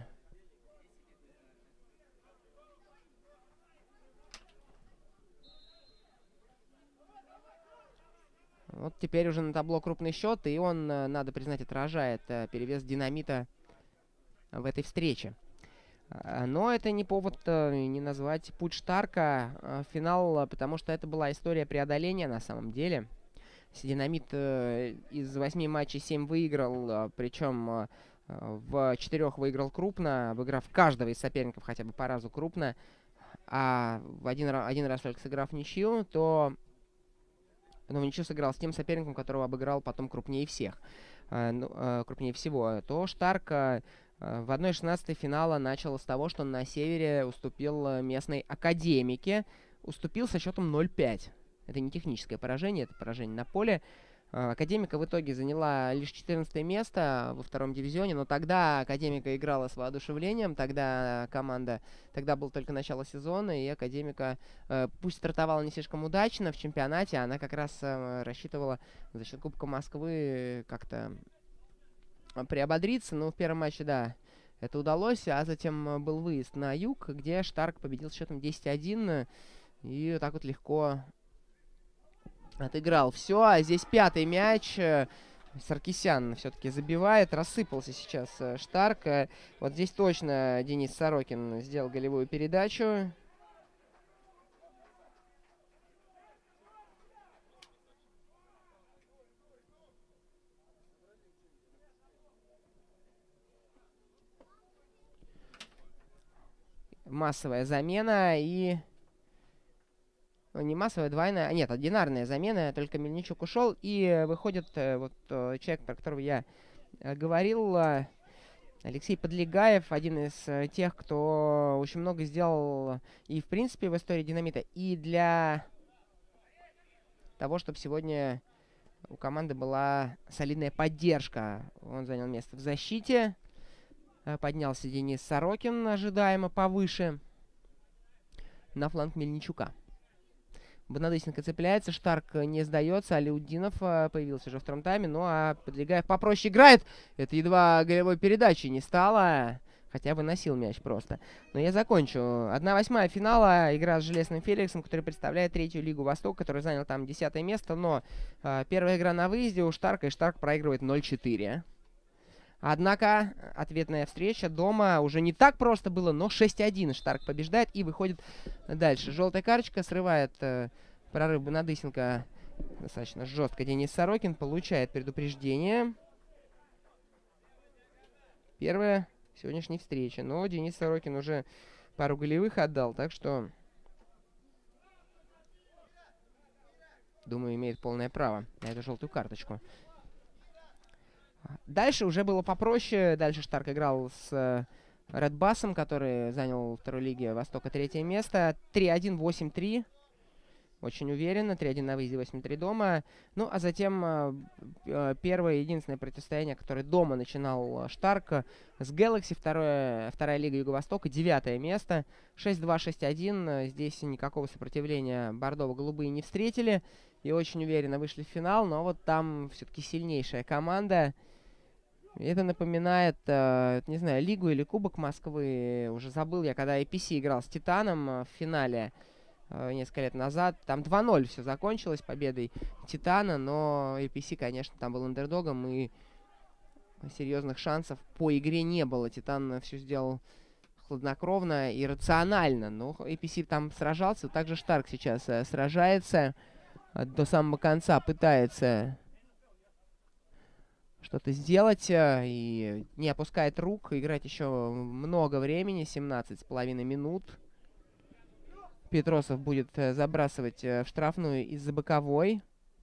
Вот теперь уже на табло крупный счет, и он, надо признать, отражает перевес Динамита в этой встрече. Но это не повод не назвать путь Штарка финал, потому что это была история преодоления на самом деле. Динамит э, из восьми матчей семь выиграл, э, причем э, в четырех выиграл крупно, обыграв каждого из соперников хотя бы по разу крупно, а в один, один раз только сыграв ничью, то ну, ничью сыграл с тем соперником, которого обыграл потом крупнее всех, э, ну, э, крупнее всего, то Штарк э, в одна шестнадцать финала начал с того, что на севере уступил местной Академике, уступил со счетом ноль пять. Это не техническое поражение, это поражение на поле. Академика в итоге заняла лишь четырнадцатое место во втором дивизионе, но тогда Академика играла с воодушевлением, тогда команда, тогда было только начало сезона, и Академика, пусть стартовала не слишком удачно в чемпионате, она как раз рассчитывала за счет Кубка Москвы как-то приободриться, но в первом матче, да, это удалось, а затем был выезд на юг, где Штарк победил с счетом десять один, и так вот легко отыграл все. А здесь пятый мяч. Саркисян все-таки забивает. Рассыпался сейчас Штарк. Вот здесь точно Денис Сорокин сделал голевую передачу. Массовая замена и... Не массовая, двойная, нет, одинарная замена, только Мельничук ушел, и выходит э, вот э, человек, про которого я э, говорил, э, Алексей Подлегаев, один из э, тех, кто очень много сделал и, в принципе, в истории Динамита, и для того, чтобы сегодня у команды была солидная поддержка. Он занял место в защите, э, поднялся Денис Сорокин, ожидаемо повыше, на фланг Мельничука. Бонадысенко цепляется, Штарк не сдается, Алиудинов а, появился уже во втором тайме, ну а Подлегаев попроще играет. Это едва голевой передачи не стало, хотя выносил мяч просто. Но я закончу. одна восьмая финала, игра с Железным Феликсом, который представляет третью лигу Восток, который занял там десятое место, но а, первая игра на выезде у Штарка, и Штарк проигрывает ноль четыре. Однако ответная встреча дома уже не так просто было, но шесть один Штарк побеждает и выходит дальше. Желтая карточка срывает э, прорыв Бонадысенко достаточно жестко. Денис Сорокин получает предупреждение. Первая сегодняшняя встреча. Но Денис Сорокин уже пару голевых отдал, так что, думаю, имеет полное право на эту желтую карточку. Дальше уже было попроще. Дальше Штарк играл с Редбасом, который занял в второй лиге Востока третье место. три один, восемь три. Очень уверенно. три один на выезде, восемь три дома. Ну, а затем э, первое и единственное противостояние, которое дома начинал Штарк с Galaxy. Второе, вторая лига Юго-Востока, девятое место. шесть два, шесть один. Здесь никакого сопротивления бордово-голубые не встретили. И очень уверенно вышли в финал. Но вот там все-таки сильнейшая команда. Это напоминает, э, не знаю, Лигу или Кубок Москвы. Уже забыл я, когда эй пи си играл с Титаном в финале несколько лет назад. Там два ноль все закончилось победой Титана, но эй пи си, конечно, там был андердогом, и серьезных шансов по игре не было. Титан все сделал хладнокровно и рационально, но эй пи си там сражался. Также Штарк сейчас э, сражается до самого конца, пытается что-то сделать э, и не опускает рук. Играть еще много времени, семнадцать с половиной минут. Петросов будет э, забрасывать э, в штрафную из-за боковой.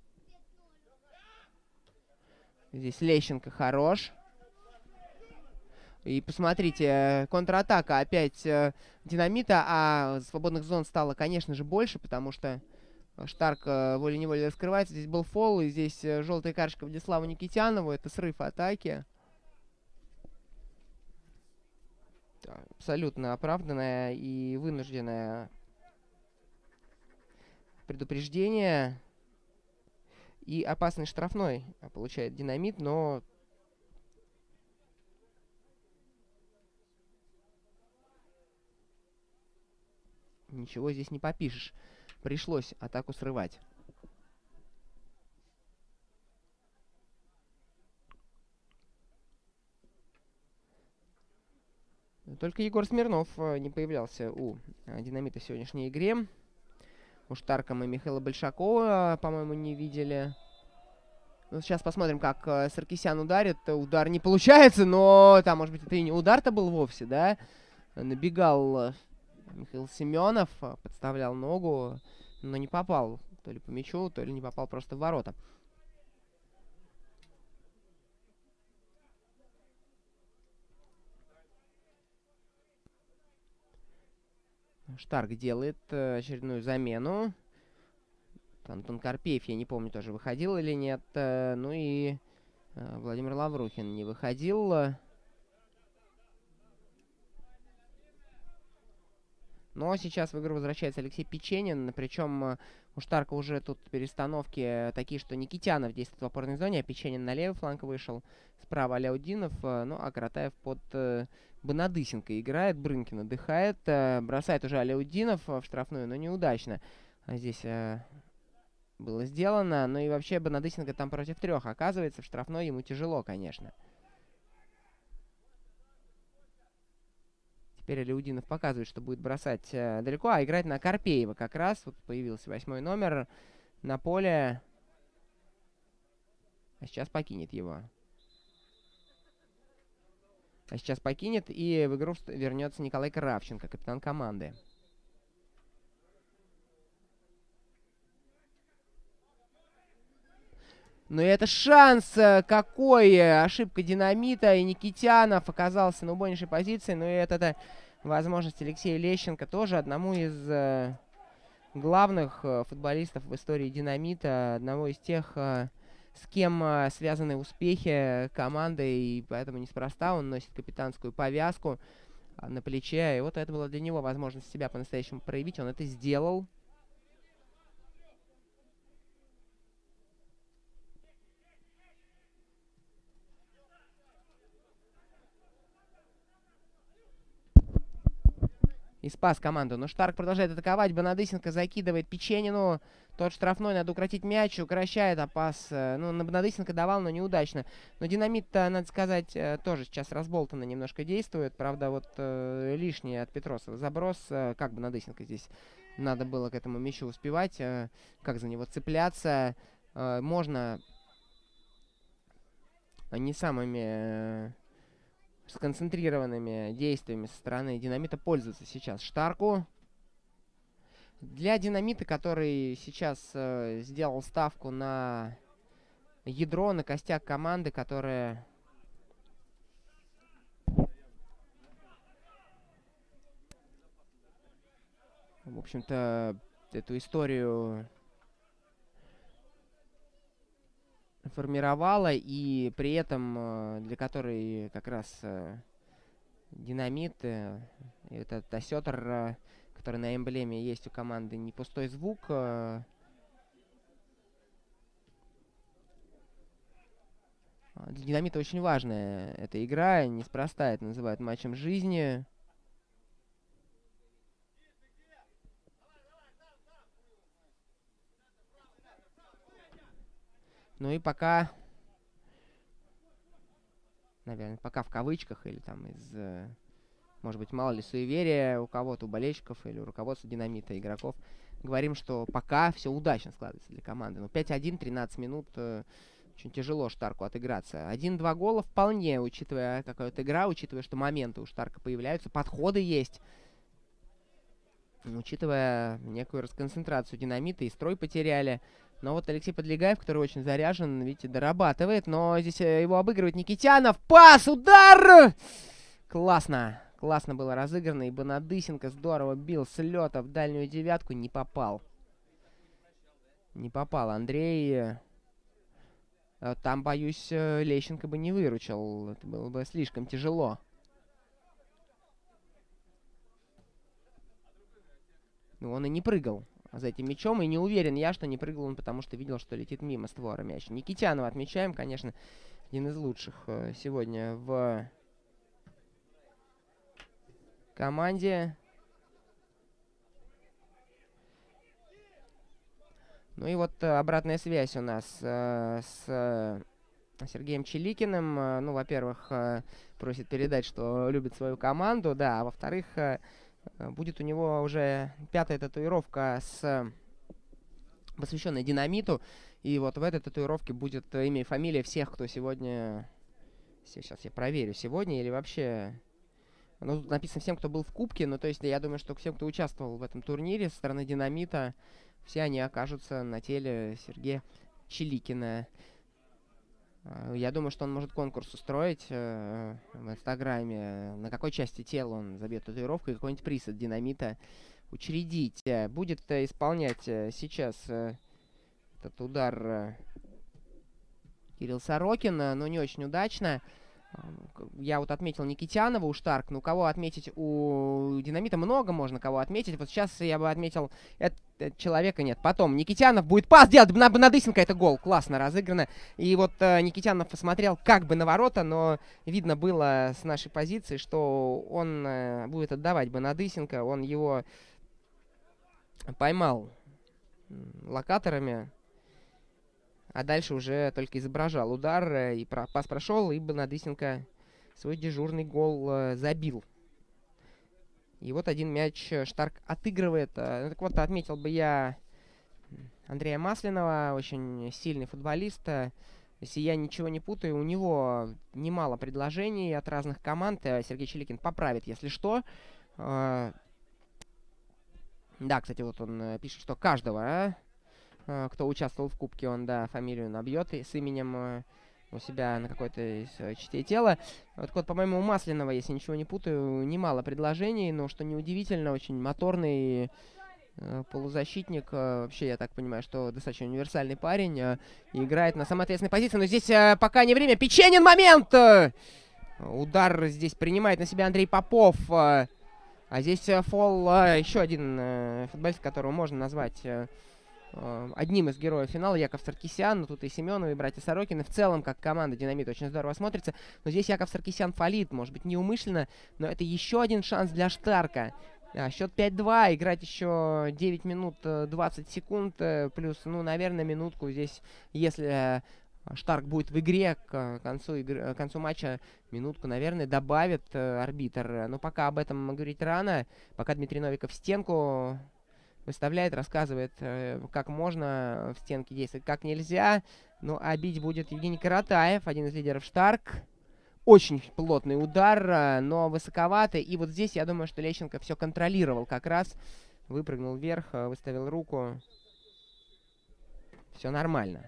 Здесь Лещенко хорош. И посмотрите, э, контратака опять э, Динамита, а свободных зон стало, конечно же, больше, потому что Штарк э, волей-неволей раскрывается. Здесь был фол, и здесь э, желтая карточка Владиславу Никитянову. Это срыв атаки. Абсолютно оправданная и вынужденная предупреждение. И опасный штрафной получает Динамит, но ничего здесь не попишешь. Пришлось атаку срывать. Только Егор Смирнов не появлялся у Динамита в сегодняшней игре. У Штарка мы Михаила Большакова, по-моему, не видели. Ну, сейчас посмотрим, как э, Саркисян ударит. Удар не получается, но там, может быть, это и не удар-то был вовсе, да? Набегал э, Михаил Семенов, подставлял ногу, но не попал то ли по мячу, то ли не попал просто в ворота. Штарк делает э, очередную замену. Антон Карпеев, я не помню, тоже выходил или нет. Э, ну и э, Владимир Лаврухин не выходил. Но сейчас в игру возвращается Алексей Печенин. Причем э, у Штарка уже тут перестановки такие, что Никитянов действует в опорной зоне, а Печенин на левый фланг вышел. Справа Аляутдинов, э, ну а Каратаев под э, Бонадысенко играет. Брынкин отдыхает. Э, бросает уже Аляутдинов в штрафную, но неудачно. А здесь э, было сделано. Ну и вообще Бонадысенко там против трех оказывается. В штрафной ему тяжело, конечно. Теперь Аляутдинов показывает, что будет бросать э, далеко, а играть на Карпеева как раз. Вот появился восьмой номер на поле. А сейчас покинет его. А сейчас покинет, и в игру вернется Николай Кравченко, капитан команды. Ну и это шанс какой! Ошибка Динамита, и Никитянов оказался на убойнейшей позиции. Ну и это, это возможность Алексея Лещенко, тоже одному из э, главных э, футболистов в истории Динамита, одного из тех, э, с кем э, связаны успехи команды, и поэтому неспроста он носит капитанскую повязку э, на плече. И вот это была для него возможность себя по-настоящему проявить, он это сделал. И спас команду. Но Штарк продолжает атаковать. Бонадысенко закидывает Печенину. Тот штрафной, надо укротить мяч. Укращает, а пас... Ну, на Бонадысенко давал, но неудачно. Но Динамит-то, надо сказать, тоже сейчас разболтанно немножко действует. Правда, вот э, лишний от Петросова заброс. Э, как Бонадысенко здесь надо было к этому мячу успевать. Э, как за него цепляться. Э, можно не самыми... Э, сконцентрированными действиями со стороны Динамита пользуется сейчас Штарку. Для Динамита, который сейчас э, сделал ставку на ядро, на костяк команды, которая в общем-то, эту историю формировала, и при этом для которой как раз Динамит, э, этот осетр, который на эмблеме есть у команды, не пустой звук. Для Динамита очень важная эта игра, неспроста это называют матчем жизни. Ну и пока, наверное, пока в кавычках, или там из, может быть, мало ли суеверия у кого-то, у болельщиков или у руководства Динамита, игроков, говорим, что пока все удачно складывается для команды. Но пять один, тринадцать минут, очень тяжело Штарку отыграться. один-два гола вполне, учитывая какая-то игра, учитывая, что моменты у Штарка появляются, подходы есть. Учитывая некую расконцентрацию Динамита, и строй потеряли. Но вот Алексей Подлегаев, который очень заряжен, видите, дорабатывает. Но здесь его обыгрывает Никитянов. Пас! Удар! Классно. Классно было разыграно. И Бонадысенко здорово бил с лета в дальнюю девятку. Не попал. Не попал. Андрей... Там, боюсь, Лещенко бы не выручил. Это было бы слишком тяжело. Ну, он и не прыгал за этим мячом. И не уверен я, что не прыгал он, потому что видел, что летит мимо створа мяч. Никитянова отмечаем, конечно, один из лучших сегодня в команде. Ну и вот обратная связь у нас э, с э, Сергеем Чиликиным. Э, ну, во-первых, э, просит передать, что любит свою команду, да, а во-вторых, э, будет у него уже пятая татуировка, с, посвященная Динамиту. И вот в этой татуировке будет имя и фамилия всех, кто сегодня... Сейчас я проверю, сегодня или вообще... Ну, тут написано всем, кто был в Кубке, ну, то есть я думаю, что всем, кто участвовал в этом турнире со стороны Динамита, все они окажутся на теле Сергея Чиликина. Я думаю, что он может конкурс устроить э, в Инстаграме. На какой части тела он забьет татуировку и какой-нибудь приз от Динамита учредить. Будет э, исполнять э, сейчас э, этот удар э, Кирилл Сорокин, но не очень удачно. Я вот отметил Никитянова у Штарк. Ну, кого отметить у Динамита много можно кого отметить. Вот сейчас я бы отметил... Это, это человека нет. Потом Никитянов будет пас делать. На Бонадысенко это гол. Классно разыграно. И вот э, Никитянов посмотрел как бы на ворота, но видно было с нашей позиции, что он э, будет отдавать Бонадысенко. Он его поймал локаторами. А дальше уже только изображал удар, и про, пас прошел, и Бонадысенко свой дежурный гол э, забил. И вот один мяч Штарк отыгрывает. Э, так вот, отметил бы я Андрея Маслинова, очень сильный футболист. Если я ничего не путаю, у него немало предложений от разных команд. Сергей Чиликин поправит, если что. Э, да, кстати, вот он пишет, что каждого... А? Кто участвовал в Кубке, он, да, фамилию набьет и с именем э, у себя на какой-то из э, частей тела. Вот, вот, по-моему, у Масленова, если ничего не путаю, немало предложений, но, что неудивительно, очень моторный э, полузащитник. Э, вообще, я так понимаю, что достаточно универсальный парень. Э, и играет на самой ответственной позиции, но здесь э, пока не время. Печенин момент! Э, удар здесь принимает на себя Андрей Попов. Э, а здесь э, фол э, еще один э, футболист, которого можно назвать... Э, одним из героев финала, Яков Саркисян. Ну, тут и Семенов, и братья Сорокины. В целом, как команда Динамит, очень здорово смотрится. Но здесь Яков Саркисян фалит, может быть, неумышленно, но это еще один шанс для Штарка. А, счет пять-два, играть еще девять минут двадцать секунд, плюс, ну, наверное, минутку здесь, если Штарк будет в игре к концу, игры, к концу матча, минутку, наверное, добавит арбитр. Но пока об этом говорить рано, пока Дмитрий Новиков стенку... выставляет, рассказывает, э, как можно в стенке действовать, как нельзя. Ну, а бить будет Евгений Каратаев, один из лидеров Штарк. Очень плотный удар, э, но высоковатый. И вот здесь, я думаю, что Лещенко все контролировал как раз. Выпрыгнул вверх, э, выставил руку. Все нормально.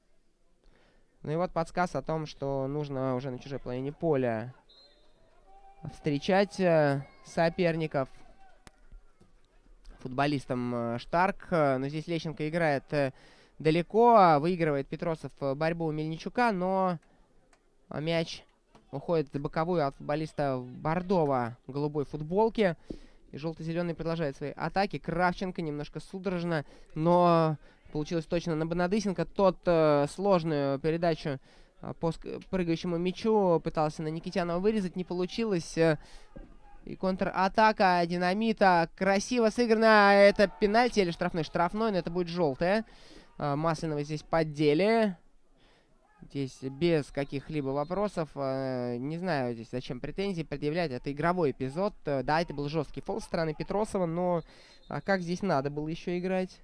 Ну и вот подсказ о том, что нужно уже на чужой половине поля встречать э, соперников. Футболистом э, Штарк. Э, но здесь Лещенко играет э, далеко. Выигрывает Петросов э, борьбу у Мельничука, но мяч уходит за боковую от футболиста Бордова в голубой футболке. И желто-зеленый продолжает свои атаки. Кравченко немножко судорожно, но получилось точно на Бонадысенко. Тот э, сложную передачу э, по прыгающему мячу пытался на Никитянова вырезать. Не получилось. Э, и контратака Динамита. Красиво сыграно. Это пенальти или штрафной? Штрафной, но это будет желтое. Э, Масленова здесь поддели. Здесь без каких-либо вопросов. Э, не знаю здесь зачем претензии предъявлять. Это игровой эпизод. Э, да, это был жесткий фол со стороны Петросова, но а как здесь надо было еще играть?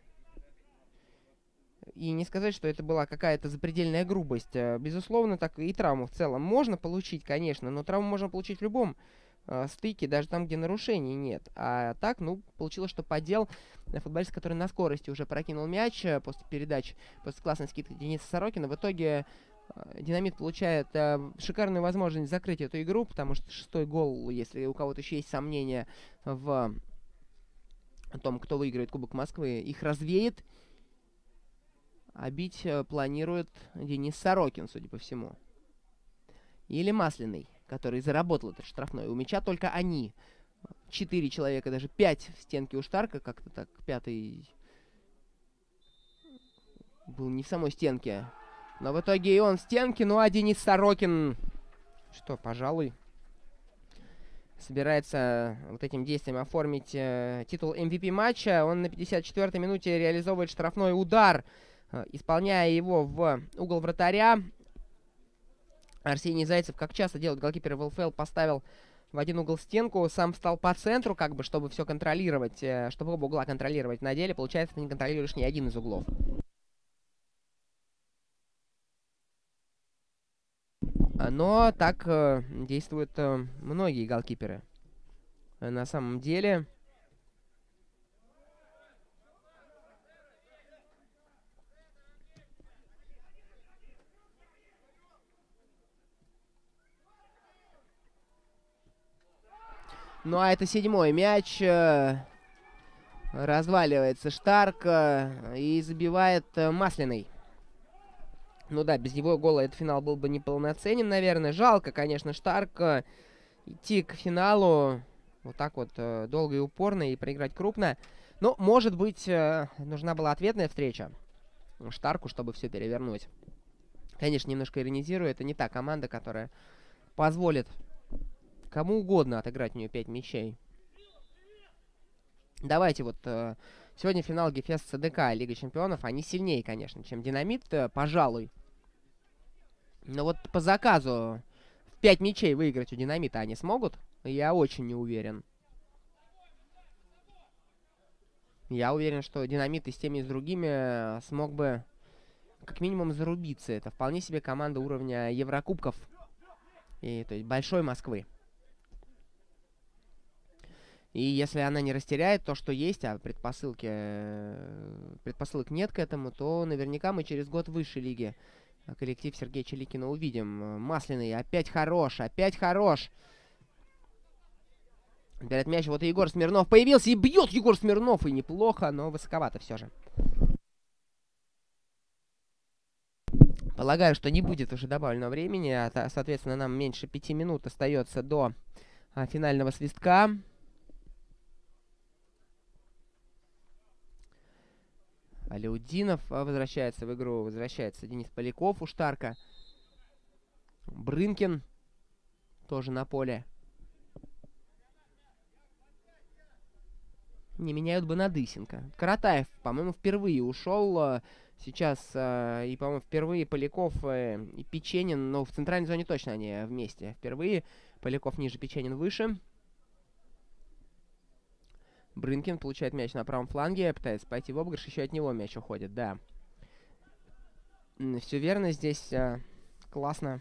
И не сказать, что это была какая-то запредельная грубость. Э, безусловно, так и травму в целом можно получить, конечно, но травму можно получить в любом э, стыке, даже там, где нарушений нет. А так, ну, получилось, что поддел футболист, который на скорости уже прокинул мяч э, после передач, после классной скидки Дениса Сорокина. В итоге Динамит получает э, шикарную возможность закрыть эту игру, потому что шестой гол, если у кого-то еще есть сомнения в том, кто выиграет Кубок Москвы, их развеет. А бить э, планирует Денис Сорокин, судя по всему. Или Масляный, который заработал этот штрафной. У мяча только они. Четыре человека, даже пять в стенке у Штарка. Как-то так, пятый был не в самой стенке. Но в итоге и он в стенке. Ну а Денис Сорокин, что, пожалуй, собирается вот этим действием оформить э, титул эм ви пи матча. Он на пятьдесят четвёртой минуте реализовывает штрафной удар, э, исполняя его в угол вратаря. Арсений Зайцев, как часто делает голкипер в эл эф эл, поставил в один угол стенку, сам встал по центру, как бы, чтобы все контролировать, э, чтобы оба угла контролировать. На деле, получается, ты не контролируешь ни один из углов. Но так э, действуют э, многие голкиперы. На самом деле... Ну а это седьмой мяч. Э, разваливается Штарк э, и забивает э, Масляный. Ну да, без его гола этот финал был бы неполноценен, наверное. Жалко, конечно, Штарк э, идти к финалу вот так вот э, долго и упорно и проиграть крупно. Но, может быть, э, нужна была ответная встреча Штарку, чтобы все перевернуть. Конечно, немножко иронизирую. Это не та команда, которая позволит кому угодно отыграть у нее пять мячей. Давайте вот... Э, сегодня финал Гефест ЦДК Лига Чемпионов. Они сильнее, конечно, чем Динамит, э, пожалуй. Но вот по заказу пять мячей выиграть у Динамита они смогут? Я очень не уверен. Я уверен, что Динамит и с теми, и с другими смог бы как минимум зарубиться. Это вполне себе команда уровня Еврокубков. И, то есть большой Москвы. И если она не растеряет то, что есть, а предпосылки, предпосылок нет к этому, то наверняка мы через год в высшей лиге коллектив Сергея Чиликина увидим. Масляный опять хорош, опять хорош. Берет мяч, вот и Егор Смирнов появился, и бьет Егор Смирнов, и неплохо, но высоковато все же. Полагаю, что не будет уже добавленного времени, а, соответственно, нам меньше пяти минут остается до а, финального свистка. Алеудинов возвращается в игру, возвращается Денис Поляков у Штарка. Брынкин тоже на поле. Не меняют Бонадысенко. Каратаев, по-моему, впервые ушел. Сейчас, и, по-моему, впервые Поляков и Печенин, но в центральной зоне точно они вместе. Впервые Поляков ниже, Печенин выше. Брынкин получает мяч на правом фланге, пытается пойти в обыгрыш, еще от него мяч уходит, да. Все верно, здесь а, классно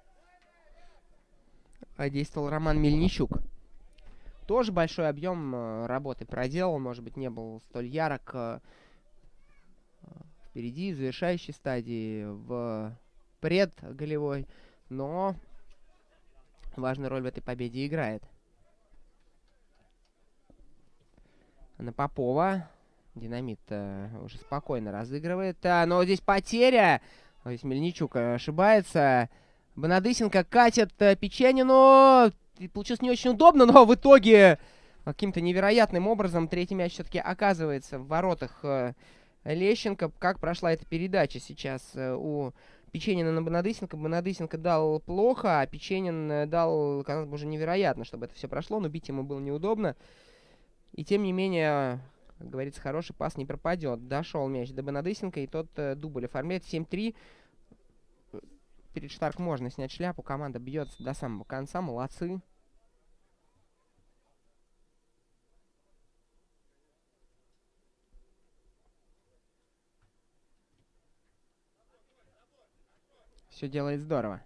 действовал Роман Мельничук. Тоже большой объем а, работы проделал, может быть, не был столь ярок а, впереди, в завершающей стадии, в предголевой, но важную роль в этой победе играет. На Попова. Динамит э, уже спокойно разыгрывает. А, но здесь потеря. Здесь Мельничук ошибается. Бонадысенко катит э, Печенину. И получилось не очень удобно, но в итоге каким-то невероятным образом третий мяч все-таки оказывается в воротах э, Лещенко. Как прошла эта передача сейчас э, у Печенина на Бонадысенко. Бонадысенко дал плохо, а Печенин дал, казалось бы, уже невероятно, чтобы это все прошло, но бить ему было неудобно. И тем не менее, как говорится, хороший пас не пропадет. Дошел мяч до Бонадысенко, и тот э, дубль оформляет. семь три. Перед Штарк можно снять шляпу. Команда бьется до самого конца. Молодцы. Все делает здорово.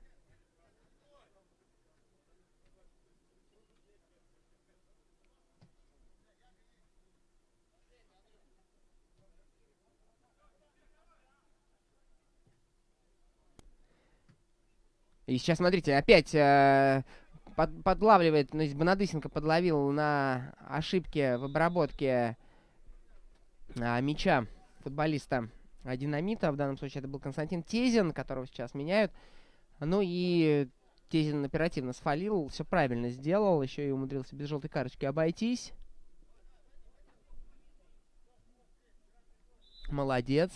И сейчас, смотрите, опять э, под, подлавливает, ну, здесь Бонадысенко подловил на ошибке в обработке э, мяча футболиста э, Динамита. В данном случае это был Константин Тезин, которого сейчас меняют. Ну и Тезин оперативно сфалил, все правильно сделал, еще и умудрился без желтой карточки обойтись. Молодец.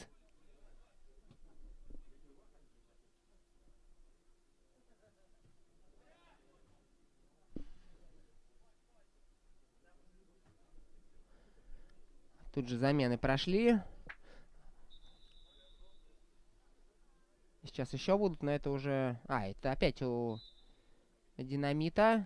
Тут же замены прошли. Сейчас еще будут, но это уже... А, это опять у Динамита.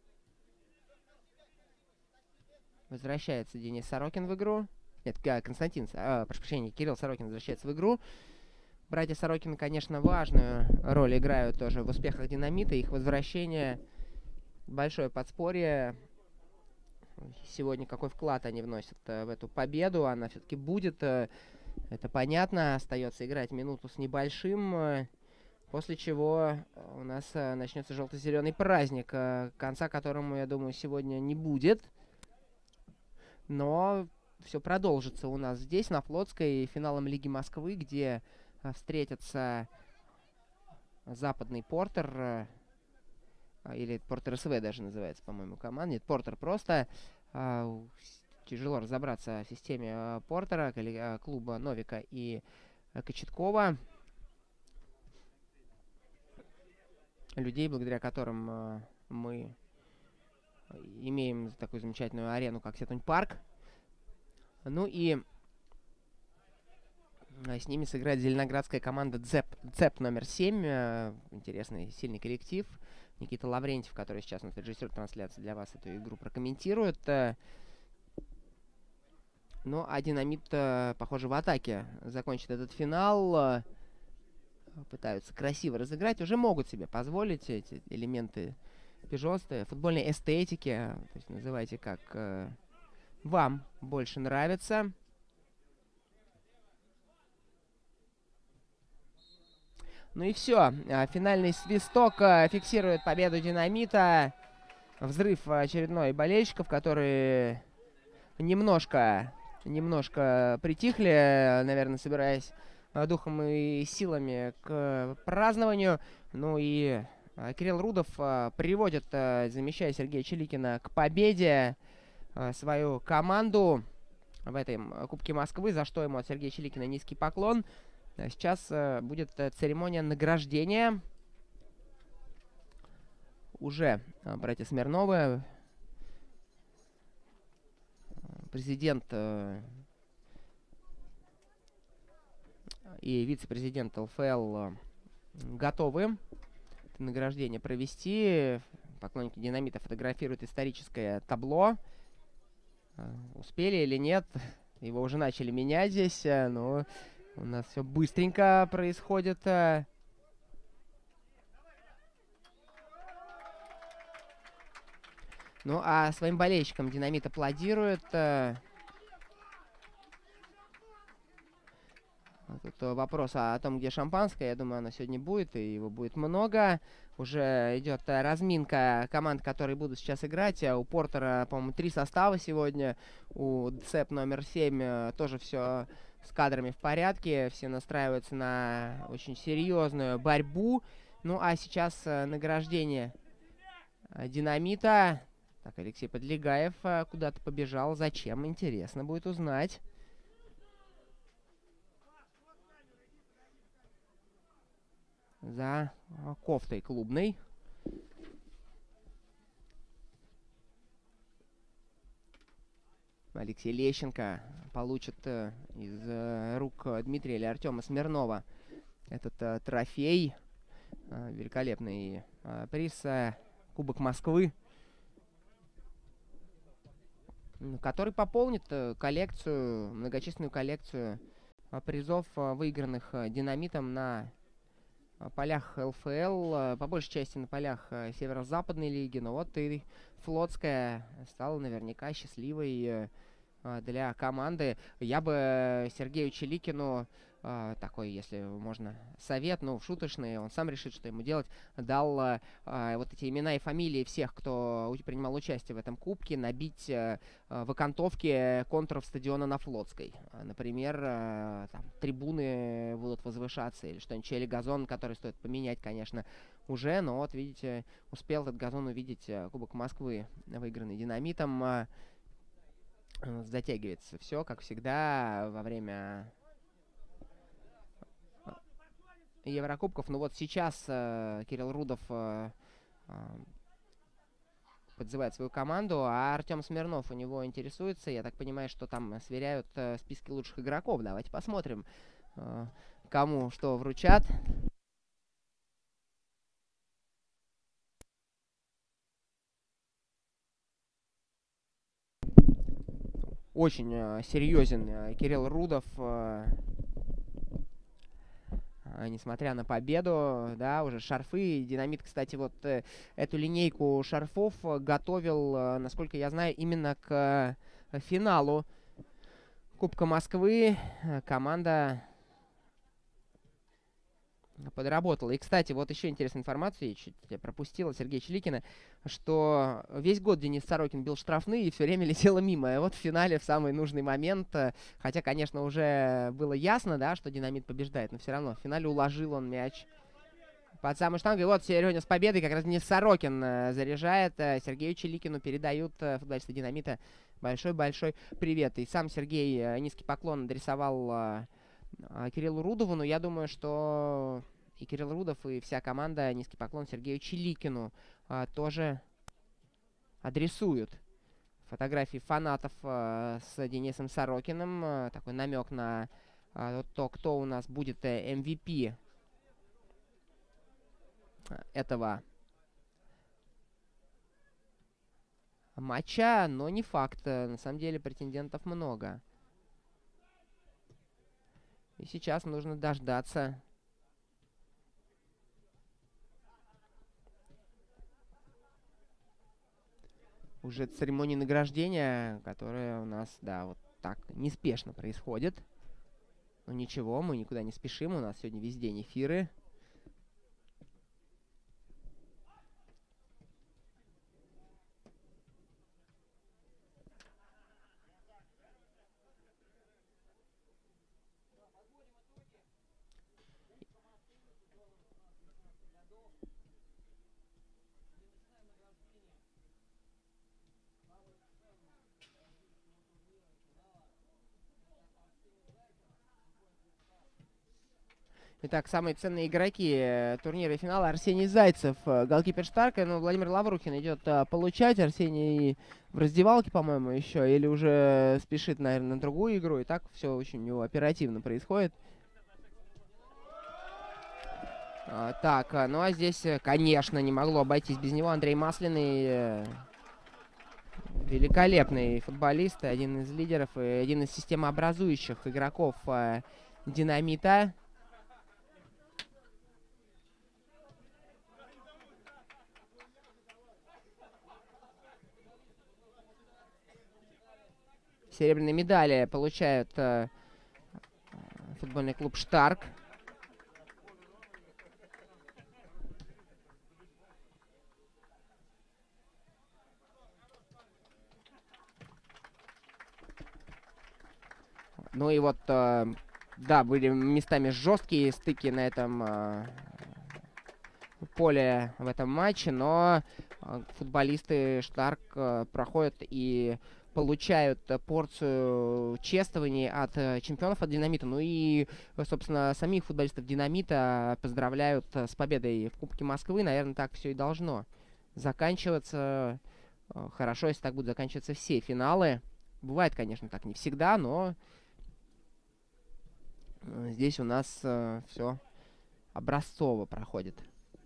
Возвращается Денис Сорокин в игру. Нет, Константин, а, прошу прощения, Кирилл Сорокин возвращается в игру. Братья Сорокин, конечно, важную роль играют тоже в успехах Динамита. Их возвращение — большое подспорье. Сегодня какой вклад они вносят в эту победу. Она все-таки будет, это понятно. Остается играть минуту с небольшим. После чего у нас начнется желто-зеленый праздник, конца которому, я думаю, сегодня не будет. Но все продолжится у нас здесь, на Флотской, финалом Лиги Москвы, где встретятся Западный Портер, или Портер СВ даже называется, по-моему, команда. Нет, Портер просто. Тяжело разобраться в системе Портера, клуба Новика и Кочеткова. Людей, благодаря которым мы имеем такую замечательную арену, как Сетунь Парк. Ну и с ними сыграет зеленоградская команда ЦЕП, ЦЕП номер семь. Интересный, сильный коллектив. Никита Лаврентьев, который сейчас у нас режиссер трансляции, для вас эту игру прокомментирует. Ну, а Динамит, похоже, в атаке закончит этот финал. Пытаются красиво разыграть. Уже могут себе позволить эти элементы пижосты, футбольной эстетики. То есть называйте как э, вам больше нравится. Ну и все. Финальный свисток фиксирует победу Динамита. Взрыв очередной болельщиков, которые немножко, немножко притихли, наверное, собираясь духом и силами к празднованию. Ну и Кирилл Рудов приводит, замещая Сергея Чиликина, к победе свою команду в этой Кубке Москвы, за что ему от Сергея Чиликина низкий поклон. Сейчас будет церемония награждения. Уже братья Смирновы, президент и вице-президент ЛФЛ готовы это награждение провести. Поклонники Динамита фотографируют историческое табло. Успели или нет? Его уже начали менять здесь, но у нас все быстренько происходит. Ну, а своим болельщикам Динамит аплодирует. Тут вопрос о том, где шампанское. Я думаю, оно сегодня будет, и его будет много. Уже идет разминка команд, которые будут сейчас играть. У Портера, по-моему, три состава сегодня. У ДСЭП номер семь тоже все с кадрами в порядке. Все настраиваются на очень серьезную борьбу. Ну, а сейчас награждение Динамита. Так, Алексей Подлегаев куда-то побежал. Зачем? Интересно будет узнать. За кофтой клубной. Алексей Лещенко получит э, из э, рук Дмитрия или Артема Смирнова этот э, трофей. Э, великолепный э, приз. Э, Кубок Москвы. Который пополнит э, коллекцию, многочисленную коллекцию э, призов, э, выигранных э, Динамитом на полях ЛФЛ, по большей части на полях Северо-Западной лиги, но вот и Флотская стала наверняка счастливой для команды. Я бы Сергею Чиликину такой, если можно, совет, ну, шуточный, он сам решит, что ему делать, дал вот эти имена и фамилии всех, кто принимал участие в этом кубке, набить в окантовке контуров стадиона на Флотской. Например, там, трибуны будут возвышаться или что-нибудь, или газон, который стоит поменять, конечно, уже, но вот, видите, успел этот газон увидеть Кубок Москвы, выигранный Динамитом. Затягивается все, как всегда, во время Еврокубков. Ну вот сейчас э, Кирилл Рудов э, э, подзывает свою команду, а Артем Смирнов у него интересуется. Я так понимаю, что там сверяют э, списки лучших игроков. Давайте посмотрим, э, кому что вручат. Очень э, серьезен э, Кирилл Рудов. Э, Несмотря на победу, да, уже шарфы. Динамит, кстати, вот э, эту линейку шарфов готовил, э, насколько я знаю, именно к э, финалу Кубка Москвы. Команда подработала. И, кстати, вот еще интересная информация, я чуть пропустила Сергея Чиликина, что весь год Денис Сорокин бил штрафные и все время летело мимо. И вот в финале, в самый нужный момент, хотя, конечно, уже было ясно, да, что Динамит побеждает, но все равно в финале уложил он мяч под самую штангу. И вот сегодня с победой как раз Денис Сорокин заряжает. Сергею Чиликину передают футболисты Динамита большой-большой привет. И сам Сергей низкий поклон адресовал Кириллу Рудову, но я думаю, что и Кирилл Рудов, и вся команда низкий поклон Сергею Чиликину а, тоже адресуют. Фотографии фанатов а, с Денисом Сорокиным. А, такой намек на а, то, кто у нас будет эм ви пи этого матча, но не факт. На самом деле претендентов много. И сейчас нужно дождаться уже церемонии награждения, которая у нас, да, вот так неспешно происходит. Но ничего, мы никуда не спешим. У нас сегодня весь день эфиры. Итак, самые ценные игроки турнира и финала. Арсений Зайцев, голкипер Штарка. Ну, Владимир Лаврухин идет а, получать. Арсений в раздевалке, по-моему, еще. Или уже спешит, наверное, на другую игру. И так все очень у него оперативно происходит. А, так, ну а здесь, конечно, не могло обойтись без него. Андрей Масляный. Великолепный футболист. Один из лидеров и один из системообразующих игроков а, Динамита. Серебряные медали получают э, футбольный клуб «Штарк». Ну и вот, э, да, были местами жесткие стыки на этом э, поле в этом матче, но э, футболисты «Штарк» э, проходят и получают порцию чествований от э, чемпионов, от «Динамита». Ну и, собственно, самих футболистов «Динамита» поздравляют с победой в Кубке Москвы. Наверное, так все и должно заканчиваться. Э, хорошо, если так будут заканчиваться все финалы. Бывает, конечно, так не всегда, но здесь у нас э, все образцово проходит.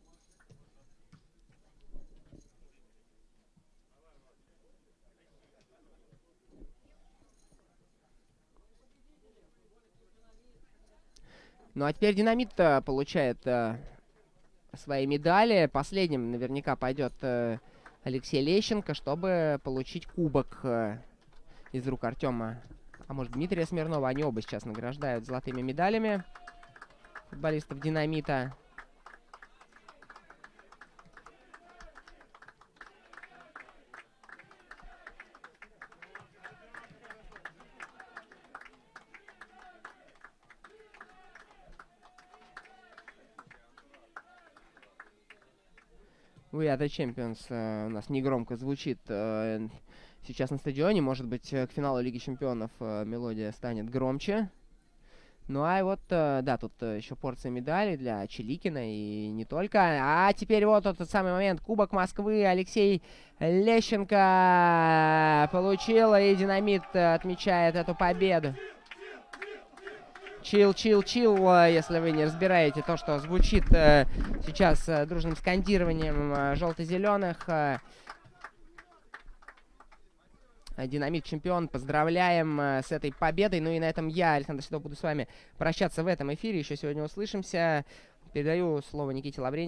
Ну а теперь «Динамит» э, получает э, свои медали. Последним наверняка пойдет э, Алексей Лещенко, чтобы получить кубок э, из рук Артема, а может Дмитрия Смирнова. Они оба сейчас награждают золотыми медалями футболистов «Динамита». We are the champions э, у нас негромко звучит э, сейчас на стадионе. Может быть, к финалу Лиги Чемпионов э, мелодия станет громче. Ну а вот, э, да, тут э, еще порция медалей для Чиликина и не только. А теперь вот тот самый момент. Кубок Москвы. Алексей Лещенко получил, и «Динамит» отмечает эту победу. Чил, чил, чил, если вы не разбираете то, что звучит э, сейчас э, дружным скандированием э, желто-зеленых. Э, «Динамит» чемпион. Поздравляем э, с этой победой. Ну и на этом я, Александр Седов, буду с вами прощаться в этом эфире. Еще сегодня услышимся. Передаю слово Никите Лаврентьеву.